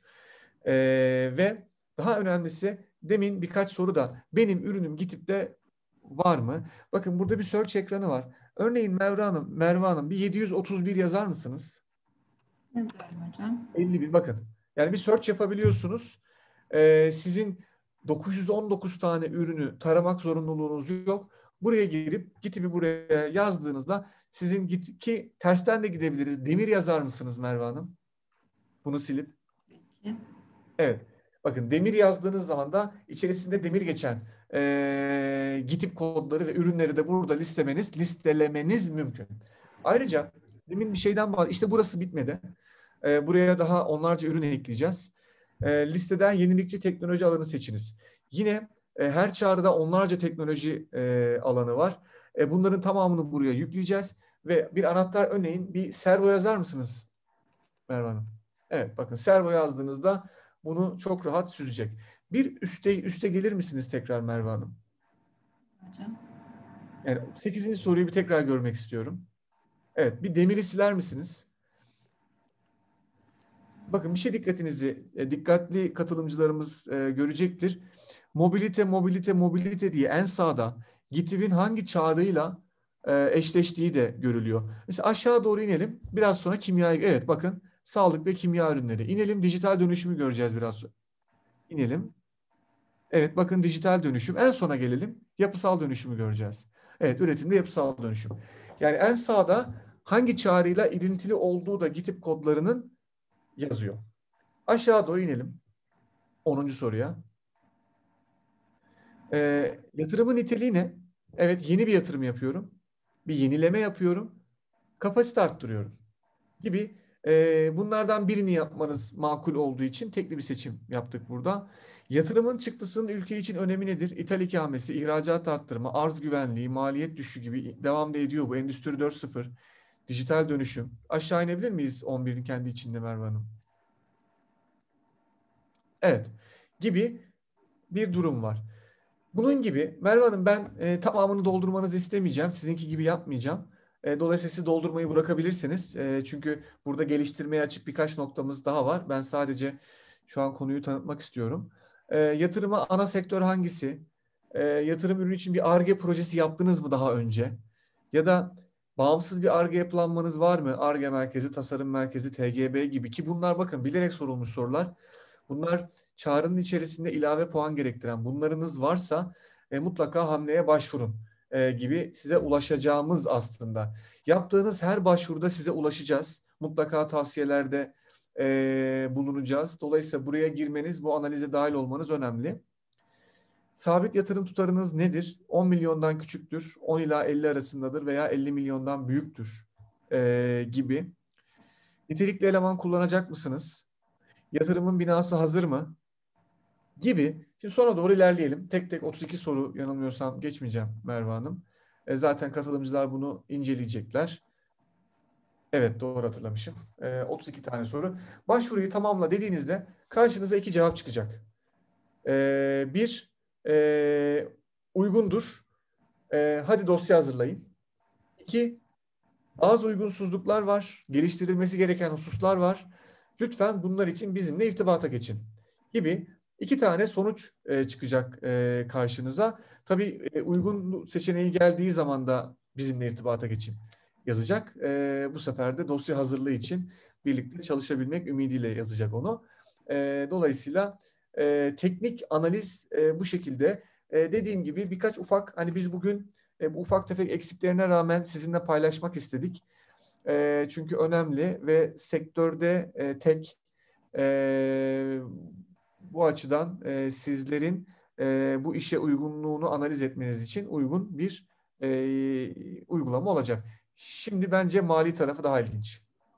Ve daha önemlisi demin birkaç soru da benim ürünüm GitHub'de var mı? Bakın burada bir search ekranı var. Örneğin Merve Hanım bir 731 yazar mısınız? Yazıyorum hocam. 51 bakın. Yani bir search yapabiliyorsunuz. Sizin 919 tane ürünü taramak zorunluluğunuz yok. Buraya girip GitHub'i buraya yazdığınızda sizin ki tersten de gidebiliriz. Demir yazar mısınız Merve Hanım? Bunu silip. Peki. Evet. Bakın demir yazdığınız zaman da içerisinde demir geçen GitHub kodları ve ürünleri de burada listelemeniz mümkün. Ayrıca demin bir şeyden bahsettim. İşte burası bitmedi. Buraya daha onlarca ürün ekleyeceğiz. Listeden yenilikçi teknoloji alanı seçiniz. Yine her çağrıda onlarca teknoloji alanı var. Bunların tamamını buraya yükleyeceğiz. Ve bir anahtar örneğin bir servo yazar mısınız Merve Hanım? Evet bakın servo yazdığınızda bunu çok rahat süzecek. Bir üste gelir misiniz tekrar Merve Hanım? Hocam. Yani 8. soruyu bir tekrar görmek istiyorum. Evet bir demiri siler misiniz? Bakın bir şey dikkatli katılımcılarımız görecektir. Mobilite diye en sağda GitHub'in hangi çağrıyla eşleştiği de görülüyor. Mesela aşağı doğru inelim. Biraz sonra kimya, evet bakın sağlık ve kimya ürünleri. İnelim dijital dönüşümü göreceğiz biraz sonra. İnelim. Evet bakın dijital dönüşüm. En sona gelelim. Yapısal dönüşümü göreceğiz. Evet üretimde yapısal dönüşüm. Yani en sağda hangi çağrıyla ilintili olduğu da GitHub kodlarının yazıyor. Aşağı doğru inelim. 10. soruya. Yatırımın niteliği ne? Evet yeni bir yatırım yapıyorum. Bir yenileme yapıyorum. Kapasite arttırıyorum. Gibi Bunlardan birini yapmanız makul olduğu için tekli bir seçim yaptık burada. Yatırımın çıktısının ülke için önemi nedir? İthal ikamesi, ihracat arttırma, arz güvenliği, maliyet düşüşü gibi devam da ediyor bu. Endüstri 4.0, dijital dönüşüm. Aşağı inebilir miyiz 11'in kendi içinde Merve Hanım? Evet. Gibi bir durum var. Bunun gibi Merve Hanım ben tamamını doldurmanızı istemeyeceğim. Sizinki gibi yapmayacağım. Dolayısıyla siz doldurmayı bırakabilirsiniz. Çünkü burada geliştirmeye açık birkaç noktamız daha var. Ben sadece şu an konuyu tanıtmak istiyorum. Yatırıma ana sektör hangisi? Yatırım ürünü için bir Ar-Ge projesi yaptınız mı daha önce? Ya da bağımsız bir Ar-Ge yapılanmanız var mı? Ar-Ge merkezi, tasarım merkezi, TGB gibi ki bunlar bakın bilerek sorulmuş sorular. Bunlar çağrının içerisinde ilave puan gerektiren bunlarınız varsa mutlaka hamleye başvurun gibi size ulaşacağımız aslında. Yaptığınız her başvuruda size ulaşacağız. Mutlaka tavsiyelerde bulunacağız. Dolayısıyla buraya girmeniz, bu analize dahil olmanız önemli. Sabit yatırım tutarınız nedir? 10 milyondan küçüktür, 10 ila 50 arasındadır veya 50 milyondan büyüktür gibi. Nitelikli eleman kullanacak mısınız? Yatırımın binası hazır mı? Gibi. Şimdi sona doğru ilerleyelim. Tek tek 32 soru yanılmıyorsam geçmeyeceğim Merve Hanım. Zaten katılımcılar bunu inceleyecekler. Evet doğru hatırlamışım. 32 tane soru. Başvuruyu tamamla dediğinizde karşınıza 2 cevap çıkacak. Bir, uygundur. Hadi dosya hazırlayın. 2, bazı uygunsuzluklar var. Geliştirilmesi gereken hususlar var. Lütfen bunlar için bizimle irtibata geçin gibi 2 tane sonuç çıkacak karşınıza. Tabii uygun seçeneği geldiği zaman da bizimle irtibata geçin yazacak. Bu sefer de dosya hazırlığı için birlikte çalışabilmek ümidiyle yazacak onu. Dolayısıyla teknik analiz bu şekilde. Dediğim gibi birkaç ufak, hani biz bugün bu ufak tefek eksiklerine rağmen sizinle paylaşmak istedik. Çünkü önemli ve sektörde tek bu açıdan sizlerin bu işe uygunluğunu analiz etmeniz için uygun bir uygulama olacak. Şimdi bence mali tarafı daha ilginç.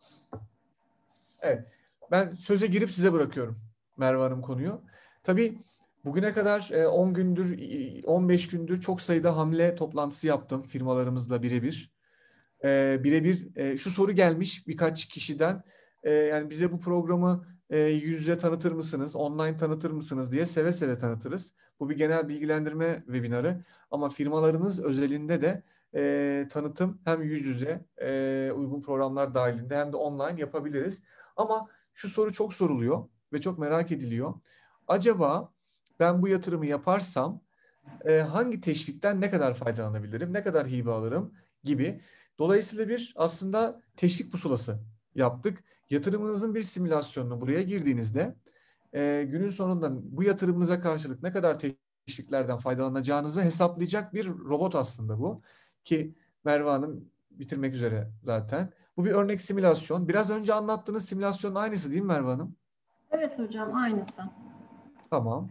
Evet. Ben söze girip size bırakıyorum Merve Hanım konuyu. Tabii bugüne kadar 10 gündür, 15 gündür çok sayıda hamle toplantısı yaptım firmalarımızla birebir. Birebir şu soru gelmiş birkaç kişiden. Yani bize bu programı yüz yüze tanıtır mısınız, online tanıtır mısınız diye seve seve tanıtırız. Bu bir genel bilgilendirme webinarı ama firmalarınız özelinde de tanıtım hem yüz yüze uygun programlar dahilinde hem de online yapabiliriz. Ama şu soru çok soruluyor ve çok merak ediliyor. Acaba ben bu yatırımı yaparsam hangi teşvikten ne kadar faydalanabilirim, ne kadar hibe alırım gibi. Dolayısıyla bir aslında teşvik pusulası yaptık. Yatırımınızın bir simülasyonunu buraya girdiğinizde günün sonunda bu yatırımınıza karşılık ne kadar teşviklerden faydalanacağınızı hesaplayacak bir robot aslında bu. Ki Merve Hanım bitirmek üzere zaten. Bu bir örnek simülasyon. Biraz önce anlattığınız simülasyonun aynısı değil mi Merve Hanım? Evet hocam, aynısı. Tamam.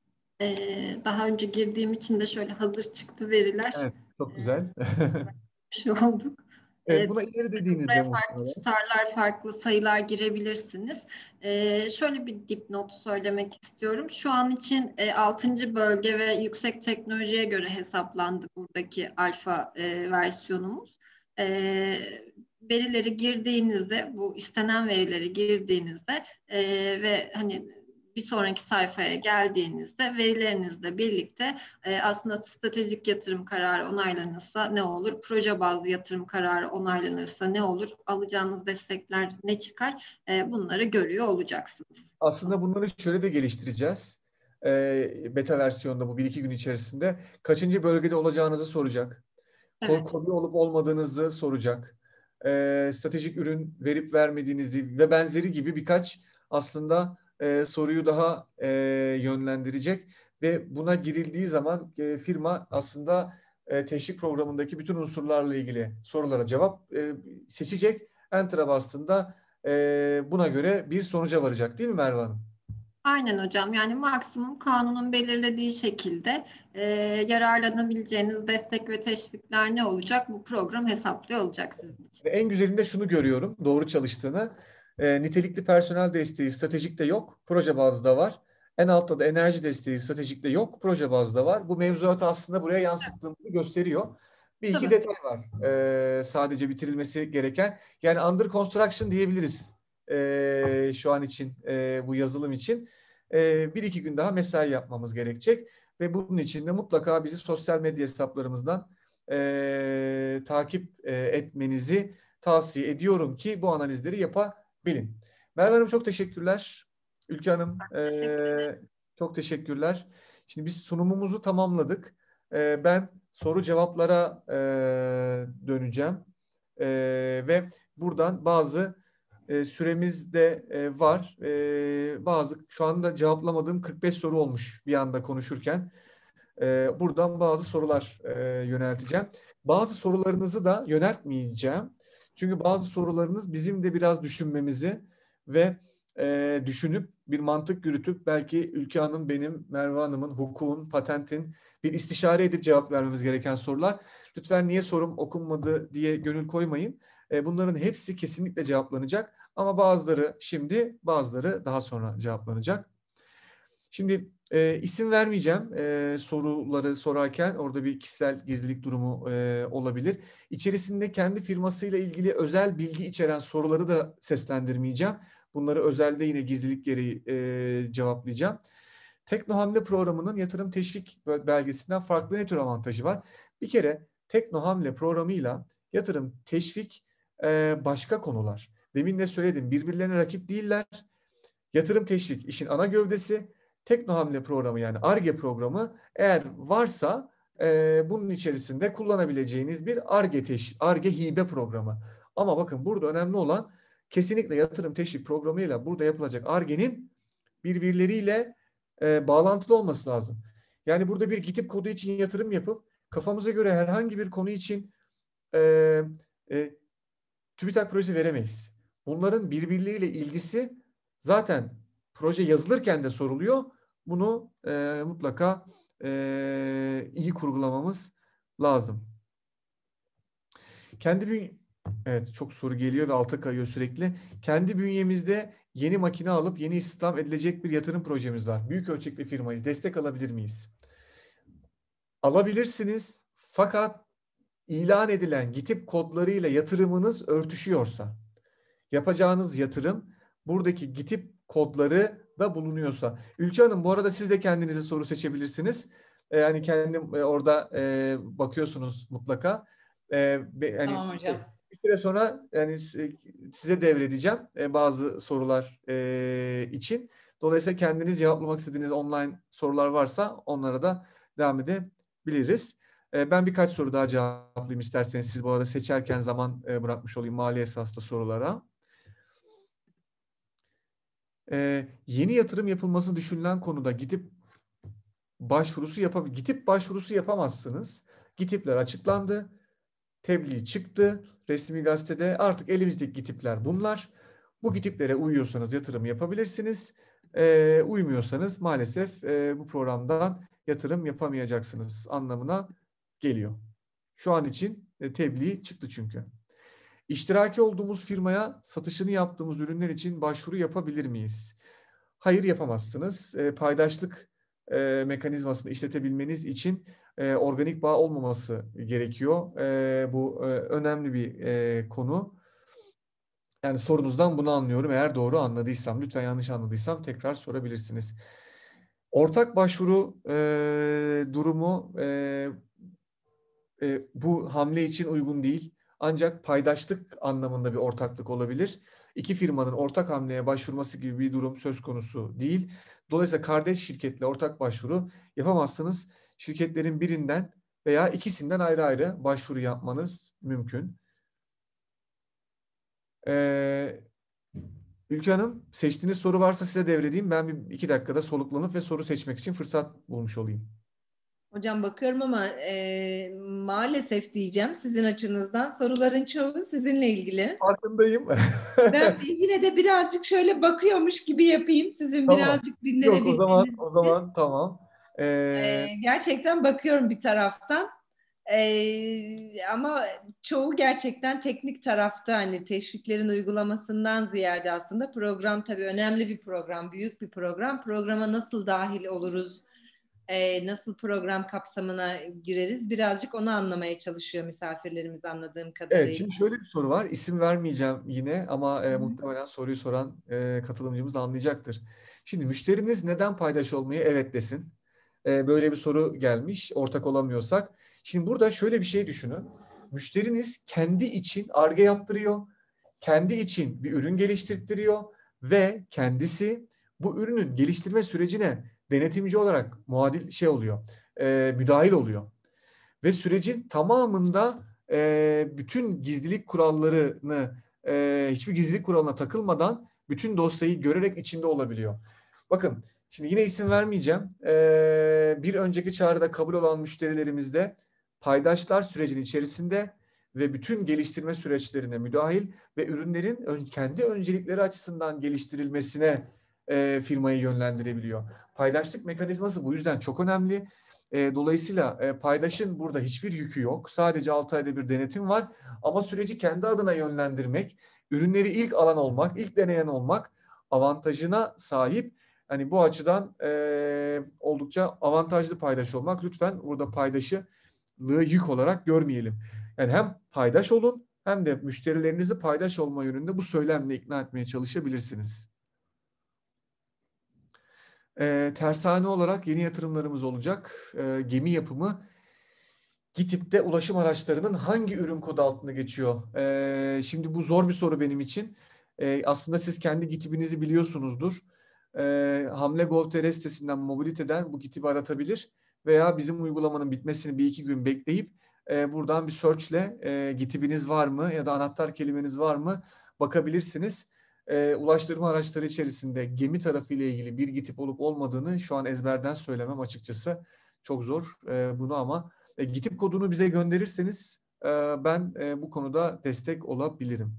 Daha önce girdiğim için de şöyle hazır çıktı veriler. Evet, çok güzel. Şey olduk. Evet, buna ileri dediğinizde Buraya farklı muhtemelen. tutarlar, farklı sayılar girebilirsiniz. Şöyle bir dipnot söylemek istiyorum. Şu an için 6. bölge ve yüksek teknolojiye göre hesaplandı buradaki alfa versiyonumuz. Verileri girdiğinizde, bu istenen verileri girdiğinizde ve hani bir sonraki sayfaya geldiğinizde verilerinizle birlikte aslında stratejik yatırım kararı onaylanırsa ne olur? Proje bazlı yatırım kararı onaylanırsa ne olur? Alacağınız destekler ne çıkar? Bunları görüyor olacaksınız. Aslında bunları şöyle de geliştireceğiz. Beta versiyonda bu 1-2 gün içerisinde kaçıncı bölgede olacağınızı soracak. Evet. KOBİ olup olmadığınızı soracak. Stratejik ürün verip vermediğinizi ve benzeri gibi birkaç aslında soruyu daha yönlendirecek ve buna girildiği zaman firma aslında teşvik programındaki bütün unsurlarla ilgili sorulara cevap seçecek. Enter'a bastığında buna göre bir sonuca varacak değil mi Merve Hanım? Aynen hocam. Yani maksimum kanunun belirlediği şekilde yararlanabileceğiniz destek ve teşvikler ne olacak? Bu program hesaplıyor olacak sizin için. En güzelinde şunu görüyorum, doğru çalıştığını. Nitelikli personel desteği stratejikte yok, proje bazlı var. En altta da enerji desteği stratejikte yok, proje bazlı var. Bu mevzuatı aslında buraya yansıttığımızı gösteriyor. Bir iki Tabii. detay var sadece bitirilmesi gereken. Yani under construction diyebiliriz şu an için, bu yazılım için. Bir iki gün daha mesai yapmamız gerekecek. Ve bunun için de mutlaka bizi sosyal medya hesaplarımızdan takip etmenizi tavsiye ediyorum ki bu analizleri yapabilin. Merve Hanım çok teşekkürler. Ülke Hanım çok teşekkürler. Şimdi biz sunumumuzu tamamladık. Ben soru cevaplara döneceğim. Ve buradan bazı süremiz de var. Bazı şu anda cevaplamadığım 45 soru olmuş bir anda konuşurken. Buradan bazı sorular yönelteceğim. Bazı sorularınızı da yöneltmeyeceğim. Çünkü bazı sorularınız bizim de biraz düşünmemizi ve düşünüp bir mantık yürütüp belki Ülke Hanım, benim, Merve Hanım'ın, hukukun, patentin bir istişare edip cevap vermemiz gereken sorular. Lütfen niye sorum okunmadı diye gönül koymayın. Bunların hepsi kesinlikle cevaplanacak. Ama bazıları şimdi, bazıları daha sonra cevaplanacak. Şimdi isim vermeyeceğim soruları sorarken, orada bir kişisel gizlilik durumu olabilir. İçerisinde kendi firmasıyla ilgili özel bilgi içeren soruları da seslendirmeyeceğim. Bunları özelde yine gizlilik gereği cevaplayacağım. Teknohamle programının yatırım teşvik belgesinden farklı ne tür avantajı var? Bir kere Teknohamle programıyla yatırım teşvik başka konular. Demin de söyledim, birbirlerine rakip değiller. Yatırım teşvik işin ana gövdesi. Teknohamle programı, yani Ar-Ge programı eğer varsa bunun içerisinde kullanabileceğiniz bir Ar-Ge hibe programı. Ama bakın burada önemli olan kesinlikle yatırım teşvik programıyla burada yapılacak Ar-Ge'nin birbirleriyle bağlantılı olması lazım. Yani burada bir GitHub kodu için yatırım yapıp kafamıza göre herhangi bir konu için TÜBİTAK projesi veremeyiz. Bunların birbirleriyle ilgisi zaten proje yazılırken de soruluyor. Bunu mutlaka iyi kurgulamamız lazım. Evet, çok soru geliyor ve alta kayıyor sürekli. Kendi bünyemizde yeni makine alıp yeni istihdam edilecek bir yatırım projemiz var. Büyük ölçekli firmayız. Destek alabilir miyiz? Alabilirsiniz. Fakat ilan edilen GitHub kodlarıyla yatırımınız örtüşüyorsa, yapacağınız yatırım buradaki GitHub kodları da bulunuyorsa. Ülke Hanım, bu arada siz de kendinize soru seçebilirsiniz. Yani kendim orada bakıyorsunuz mutlaka. Yani Tamam hocam. bir süre sonra yani size devredeceğim bazı sorular için. Dolayısıyla kendiniz cevaplamak istediğiniz online sorular varsa onlara da devam edebiliriz. Ben birkaç soru daha cevaplayayım isterseniz. Siz bu arada seçerken zaman bırakmış olayım mali esaslı sorulara. Yeni yatırım yapılması düşünülen konuda GitHub başvurusu yapamazsınız. GitHub'ler açıklandı. Tebliğ çıktı. Resmi gazetede artık elimizdeki GitHub'ler bunlar. Bu GitHub'lere uyuyorsanız yatırım yapabilirsiniz. Uymuyorsanız maalesef bu programdan yatırım yapamayacaksınız anlamına geliyor. Şu an için tebliğ çıktı çünkü. İştiraki olduğumuz firmaya satışını yaptığımız ürünler için başvuru yapabilir miyiz? Hayır, yapamazsınız. Paydaşlık mekanizmasını işletebilmeniz için organik bağ olmaması gerekiyor. Bu önemli bir konu. Yani sorunuzdan bunu anlıyorum. Eğer doğru anladıysam, lütfen yanlış anladıysam tekrar sorabilirsiniz. Ortak başvuru durumu bu hamle için uygun değil. Ancak paydaşlık anlamında bir ortaklık olabilir. İki firmanın ortak hamleye başvurması gibi bir durum söz konusu değil. Dolayısıyla kardeş şirketle ortak başvuru yapamazsınız. Şirketlerin birinden veya ikisinden ayrı ayrı başvuru yapmanız mümkün. Ülke Hanım, seçtiğiniz soru varsa size devredeyim. Ben bir 2 dakikada soluklanıp ve soru seçmek için fırsat bulmuş olayım. Hocam bakıyorum ama maalesef diyeceğim sizin açınızdan soruların çoğu sizinle ilgili. Farkındayım. Ben yine de birazcık şöyle bakıyormuş gibi yapayım. Sizin Tamam. birazcık dinlenebilmeniz Yok, o zaman tamam. Gerçekten bakıyorum bir taraftan. Ama çoğu gerçekten teknik tarafta, hani teşviklerin uygulamasından ziyade aslında program tabii önemli bir program, büyük bir program. Programa nasıl dahil oluruz, nasıl program kapsamına gireriz, birazcık onu anlamaya çalışıyor misafirlerimiz anladığım Evet, kadarıyla. şimdi şöyle bir soru var. İsim vermeyeceğim yine ama Hı hı. muhtemelen soruyu soran katılımcımız anlayacaktır. Şimdi müşteriniz neden paydaş olmayı evet desin? Böyle bir soru gelmiş, ortak olamıyorsak. Şimdi burada şöyle bir şey düşünün. Müşteriniz kendi için Ar-Ge yaptırıyor, kendi için bir ürün geliştirtiriyor ve kendisi bu ürünün geliştirme sürecine denetimci olarak muadil oluyor, müdahil oluyor. Ve sürecin tamamında bütün gizlilik kurallarını, hiçbir gizlilik kuralına takılmadan bütün dosyayı görerek içinde olabiliyor. Bakın, şimdi yine isim vermeyeceğim. Bir önceki çağrıda kabul olan müşterilerimizde paydaşlar sürecin içerisinde ve bütün geliştirme süreçlerine müdahil ve ürünlerin kendi öncelikleri açısından geliştirilmesine firmayı yönlendirebiliyor. Paydaşlık mekanizması bu yüzden çok önemli. Dolayısıyla paydaşın burada hiçbir yükü yok. Sadece 6 ayda bir denetim var. Ama süreci kendi adına yönlendirmek, ürünleri ilk alan olmak, ilk deneyen olmak avantajına sahip. Hani bu açıdan oldukça avantajlı paydaş olmak. Lütfen burada paydaşlığı yük olarak görmeyelim. Yani hem paydaş olun hem de müşterilerinizi paydaş olma yönünde bu söylemle ikna etmeye çalışabilirsiniz. Tersane olarak yeni yatırımlarımız olacak. Gemi yapımı GİTİP'te ulaşım araçlarının hangi ürün kodu altında geçiyor? Şimdi bu zor bir soru benim için. Aslında siz kendi GİTİP'inizi biliyorsunuzdur. Hamle Gov.tr sitesinden, mobiliteden bu GİTİP'i aratabilir veya bizim uygulamanın bitmesini bir iki gün bekleyip buradan bir searchle GİTİP'iniz var mı ya da anahtar kelimeniz var mı bakabilirsiniz. Ulaştırma araçları içerisinde gemi tarafı ile ilgili bir GİTİP olup olmadığını şu an ezberden söylemem açıkçası çok zor bunu ama GİTİP kodunu bize gönderirseniz ben bu konuda destek olabilirim.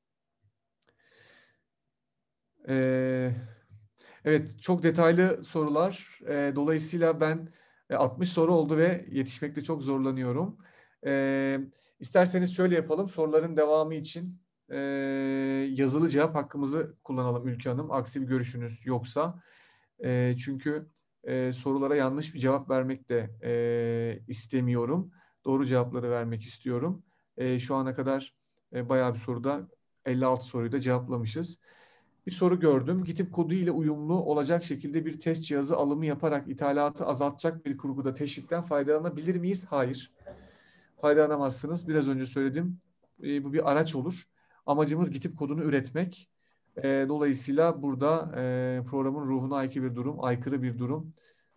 Evet, çok detaylı sorular. Dolayısıyla ben 60 soru oldu ve yetişmekte çok zorlanıyorum. İsterseniz şöyle yapalım. Soruların devamı için yazılı cevap hakkımızı kullanalım Ülke Hanım. Aksi bir görüşünüz yoksa. Çünkü sorulara yanlış bir cevap vermek de istemiyorum. Doğru cevapları vermek istiyorum. Şu ana kadar bayağı bir soruda 56 soruyu da cevaplamışız. Bir soru gördüm. GİTİP kodu ile uyumlu olacak şekilde bir test cihazı alımı yaparak ithalatı azaltacak bir kurguda teşvikten faydalanabilir miyiz? Hayır. Faydalanamazsınız. Biraz önce söyledim. Bu bir araç olur. Amacımız GİTİP kodunu üretmek. Dolayısıyla burada programın ruhuna aykırı bir durum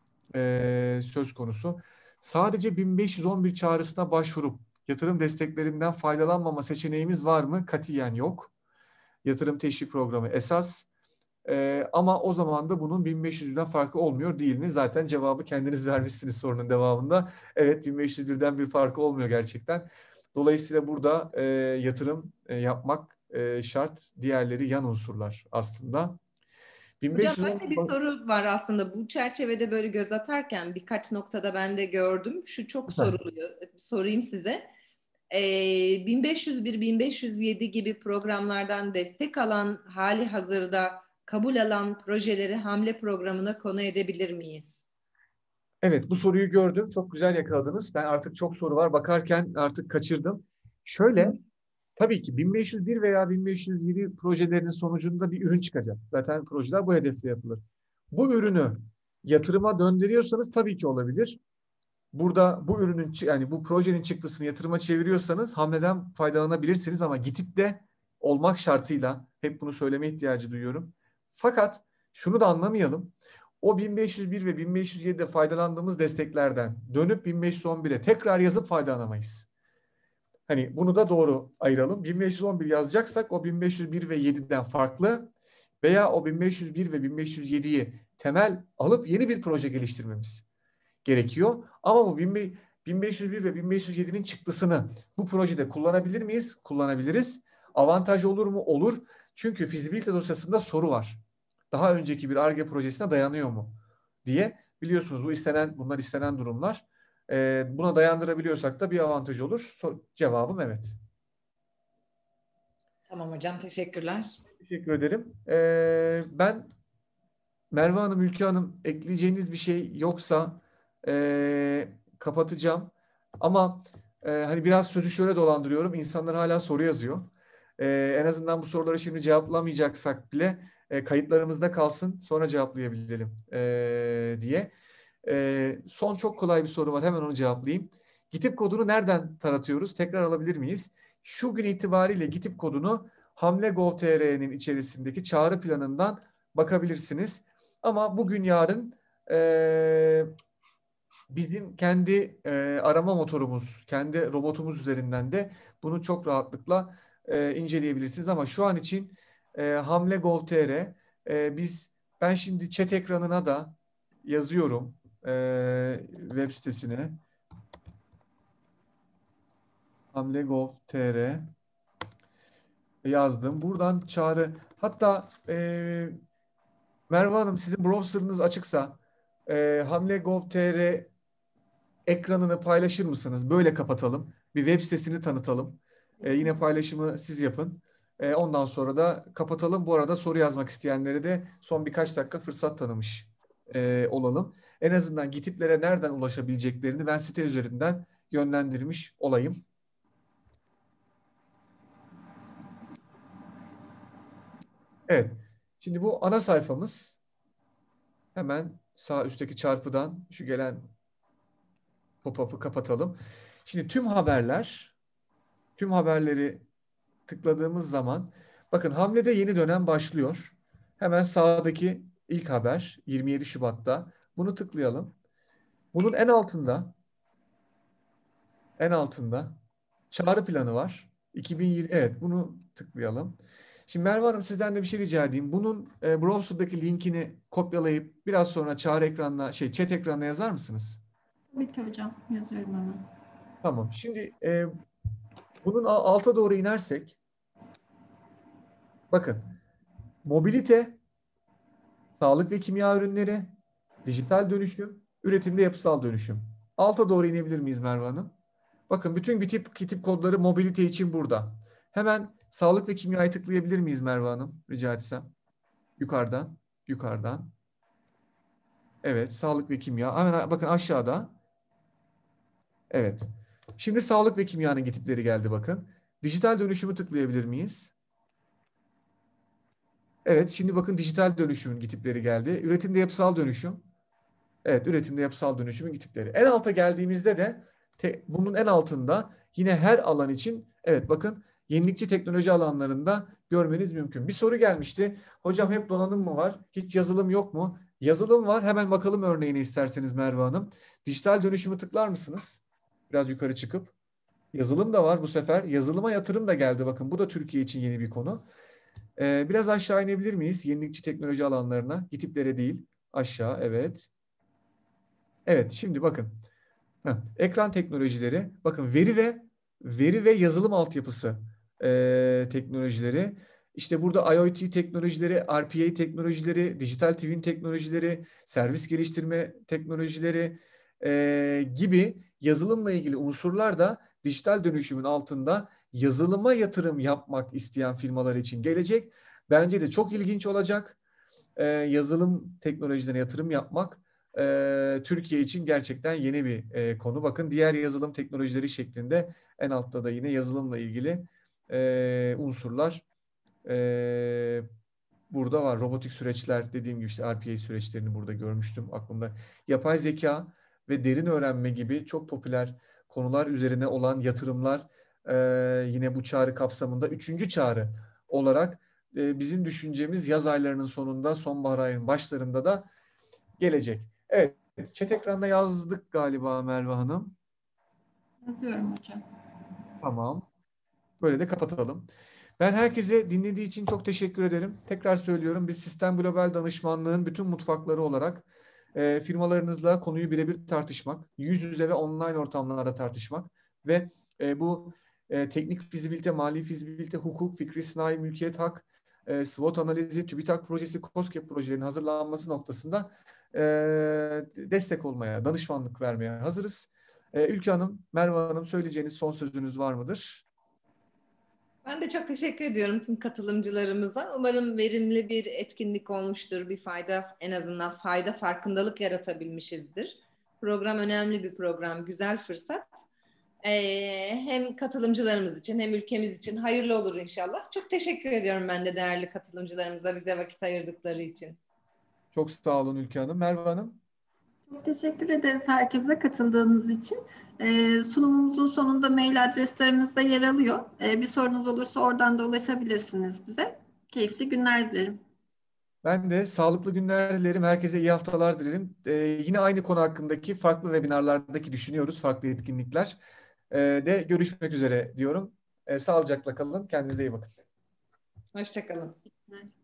söz konusu. Sadece 1511 çağrısına başvurup yatırım desteklerinden faydalanmama seçeneğimiz var mı? Katiyen yok. Yatırım teşvik programı esas. Ama o zaman da bunun 1500'den farkı olmuyor değil mi? Zaten cevabı kendiniz vermişsiniz sorunun devamında. Evet, 1501'den bir farkı olmuyor gerçekten. Dolayısıyla burada yatırım yapmak şart. Diğerleri yan unsurlar aslında. Hocam 1510 böyle bir soru var aslında, bu çerçevede böyle göz atarken birkaç noktada ben de gördüm. Şu çok soruluyor. Sorayım size. 1501, 1507 gibi programlardan destek alan, hali hazırda kabul alan projeleri hamle programına konu edebilir miyiz? Evet, bu soruyu gördüm. Çok güzel yakaladınız. Ben artık çok soru var. Bakarken artık kaçırdım. Şöyle, tabii ki 1501 veya 1507 projelerinin sonucunda bir ürün çıkacak. Zaten projeler bu hedefle yapılır. Bu ürünü yatırıma döndürüyorsanız tabii ki olabilir. Burada bu ürünün yani bu projenin çıktısını yatırıma çeviriyorsanız hamleden faydalanabilirsiniz ama GİTİP'te olmak şartıyla hep bunu söyleme ihtiyacı duyuyorum. Fakat şunu da anlamayalım. O 1501 ve 1507'de faydalandığımız desteklerden dönüp 1511'e tekrar yazıp faydalanamayız. Hani bunu da doğru ayıralım. 1511 yazacaksak o 1501 ve 7'den farklı veya o 1501 ve 1507'yi temel alıp yeni bir proje geliştirmemiz gerekiyor. Ama bu 1501 ve 1507'nin çıktısını bu projede kullanabilir miyiz? Kullanabiliriz. Avantaj olur mu? Olur. Çünkü fizibilite dosyasında soru var. Daha önceki bir Ar-Ge projesine dayanıyor mu diye. Biliyorsunuz bunlar istenen durumlar. Buna dayandırabiliyorsak da bir avantaj olur. Cevabım evet. Tamam hocam, teşekkürler. Teşekkür ederim. Ben Merve Hanım, Ülke Hanım, ekleyeceğiniz bir şey yoksa kapatacağım. Ama hani biraz sözü şöyle dolandırıyorum. İnsanlar hala soru yazıyor. En azından bu soruları şimdi cevaplamayacaksak bile kayıtlarımızda kalsın, sonra cevaplayabilelim diye. Son çok kolay bir soru var. Hemen onu cevaplayayım. GİTİP kodunu nereden taratıyoruz? Tekrar alabilir miyiz? Şu gün itibariyle GİTİP kodunu Hamle.gov.tr'nin içerisindeki çağrı planından bakabilirsiniz. Ama bugün yarın bizim kendi arama motorumuz, kendi robotumuz üzerinden de bunu çok rahatlıkla inceleyebilirsiniz. Ama şu an için Hamle.gov.tr ben şimdi chat ekranına da yazıyorum web sitesine. Hamle.gov.tr yazdım. Buradan çağrı. Hatta Merve Hanım, sizin browser'ınız açıksa Hamle.gov.tr ekranını paylaşır mısınız? Böyle kapatalım. Bir web sitesini tanıtalım. Yine paylaşımı siz yapın. Ondan sonra da kapatalım. Bu arada soru yazmak isteyenlere de son birkaç dakika fırsat tanımış olalım. En azından GİTİP'lere nereden ulaşabileceklerini ben site üzerinden yönlendirmiş olayım. Evet. Şimdi bu ana sayfamız. Hemen sağ üstteki çarpıdan şu gelen pop-up'ı kapatalım. Şimdi tüm haberleri tıkladığımız zaman bakın Hamle'de yeni dönem başlıyor. Hemen sağdaki ilk haber 27 Şubat'ta. Bunu tıklayalım. Bunun en altında çağrı planı var. 2020, evet, bunu tıklayalım. Şimdi Merve Hanım, sizden de bir şey rica edeyim. Bunun browser'daki linkini kopyalayıp biraz sonra çağrı ekranına, chat ekranına yazar mısınız? Tabii ki hocam. Yazıyorum hemen. Tamam. Şimdi bunun alta doğru inersek bakın mobilite, sağlık ve kimya ürünleri, dijital dönüşüm, üretimde yapısal dönüşüm. Alta doğru inebilir miyiz Merve Hanım? Bakın bütün GİTİP kodları mobilite için burada. Hemen sağlık ve kimyayı tıklayabilir miyiz Merve Hanım? Rica etsem. Yukarıdan. Evet, sağlık ve kimya. Hemen bakın aşağıda. Evet. Şimdi sağlık ve kimyanın GİTİP'leri geldi bakın. Dijital dönüşümü tıklayabilir miyiz? Evet, şimdi bakın dijital dönüşümün GİTİP'leri geldi. Üretimde yapısal dönüşüm. Evet, üretimde yapısal dönüşümün GİTİP'leri. En alta geldiğimizde de bunun en altında yine her alan için, evet bakın, yenilikçi teknoloji alanlarında görmeniz mümkün. Bir soru gelmişti. Hocam hep donanım mı var? Hiç yazılım yok mu? Yazılım var. Hemen bakalım örneğini isterseniz Merve Hanım. Dijital dönüşümü tıklar mısınız? Biraz yukarı çıkıp. Yazılım da var bu sefer. Yazılıma yatırım da geldi. Bakın bu da Türkiye için yeni bir konu. Biraz aşağı inebilir miyiz? Yenilikçi teknoloji alanlarına. GİTİP'lere değil. Aşağı, evet. Evet, şimdi bakın. Ekran teknolojileri. Bakın veri ve yazılım altyapısı teknolojileri. İşte burada IoT teknolojileri, RPA teknolojileri, dijital twin teknolojileri, servis geliştirme teknolojileri gibi yazılımla ilgili unsurlar da dijital dönüşümün altında yazılıma yatırım yapmak isteyen firmalar için gelecek. Bence de çok ilginç olacak. Yazılım teknolojilerine yatırım yapmak Türkiye için gerçekten yeni bir konu. Bakın diğer yazılım teknolojileri şeklinde en altta da yine yazılımla ilgili unsurlar burada var. Robotik süreçler, dediğim gibi işte RPA süreçlerini burada görmüştüm aklımda. Yapay zeka ve derin öğrenme gibi çok popüler konular üzerine olan yatırımlar yine bu çağrı kapsamında 3. çağrı olarak bizim düşüncemiz yaz aylarının sonunda, sonbahar ayının başlarında da gelecek. Evet, chat ekranına yazdık galiba Merve Hanım. Yazıyorum hocam. Tamam. Böyle de kapatalım. Ben herkese dinlediği için çok teşekkür ederim. Tekrar söylüyorum, biz Sistem Global Danışmanlığın bütün mutfakları olarak firmalarınızla konuyu birebir tartışmak, yüz yüze ve online ortamlarda tartışmak ve bu teknik fizibilite, mali fizibilite, hukuk, fikri sınai mülkiyet, hak, SWOT analizi, TÜBİTAK projesi, KOSGEB projelerinin hazırlanması noktasında destek olmaya, danışmanlık vermeye hazırız. Ülke Hanım, Merve Hanım, söyleyeceğiniz son sözünüz var mıdır? Ben de çok teşekkür ediyorum tüm katılımcılarımıza. Umarım verimli bir etkinlik olmuştur. Bir fayda, en azından fayda, farkındalık yaratabilmişizdir. Program önemli bir program, güzel fırsat. Hem katılımcılarımız için hem ülkemiz için hayırlı olur inşallah. Çok teşekkür ediyorum ben de değerli katılımcılarımıza bize vakit ayırdıkları için. Çok sağ olun Ülke Hanım. Merve Hanım? Çok teşekkür ederiz herkese katıldığınız için. Sunumumuzun sonunda mail adreslerimiz de yer alıyor. Bir sorunuz olursa oradan da ulaşabilirsiniz bize. Keyifli günler dilerim. Ben de sağlıklı günler dilerim. Herkese iyi haftalar dilerim. Yine aynı konu hakkındaki farklı webinarlardaki düşünüyoruz, farklı etkinlikler. De görüşmek üzere diyorum. Sağlıcakla kalın. Kendinize iyi bakın. Hoşça kalın. Evet.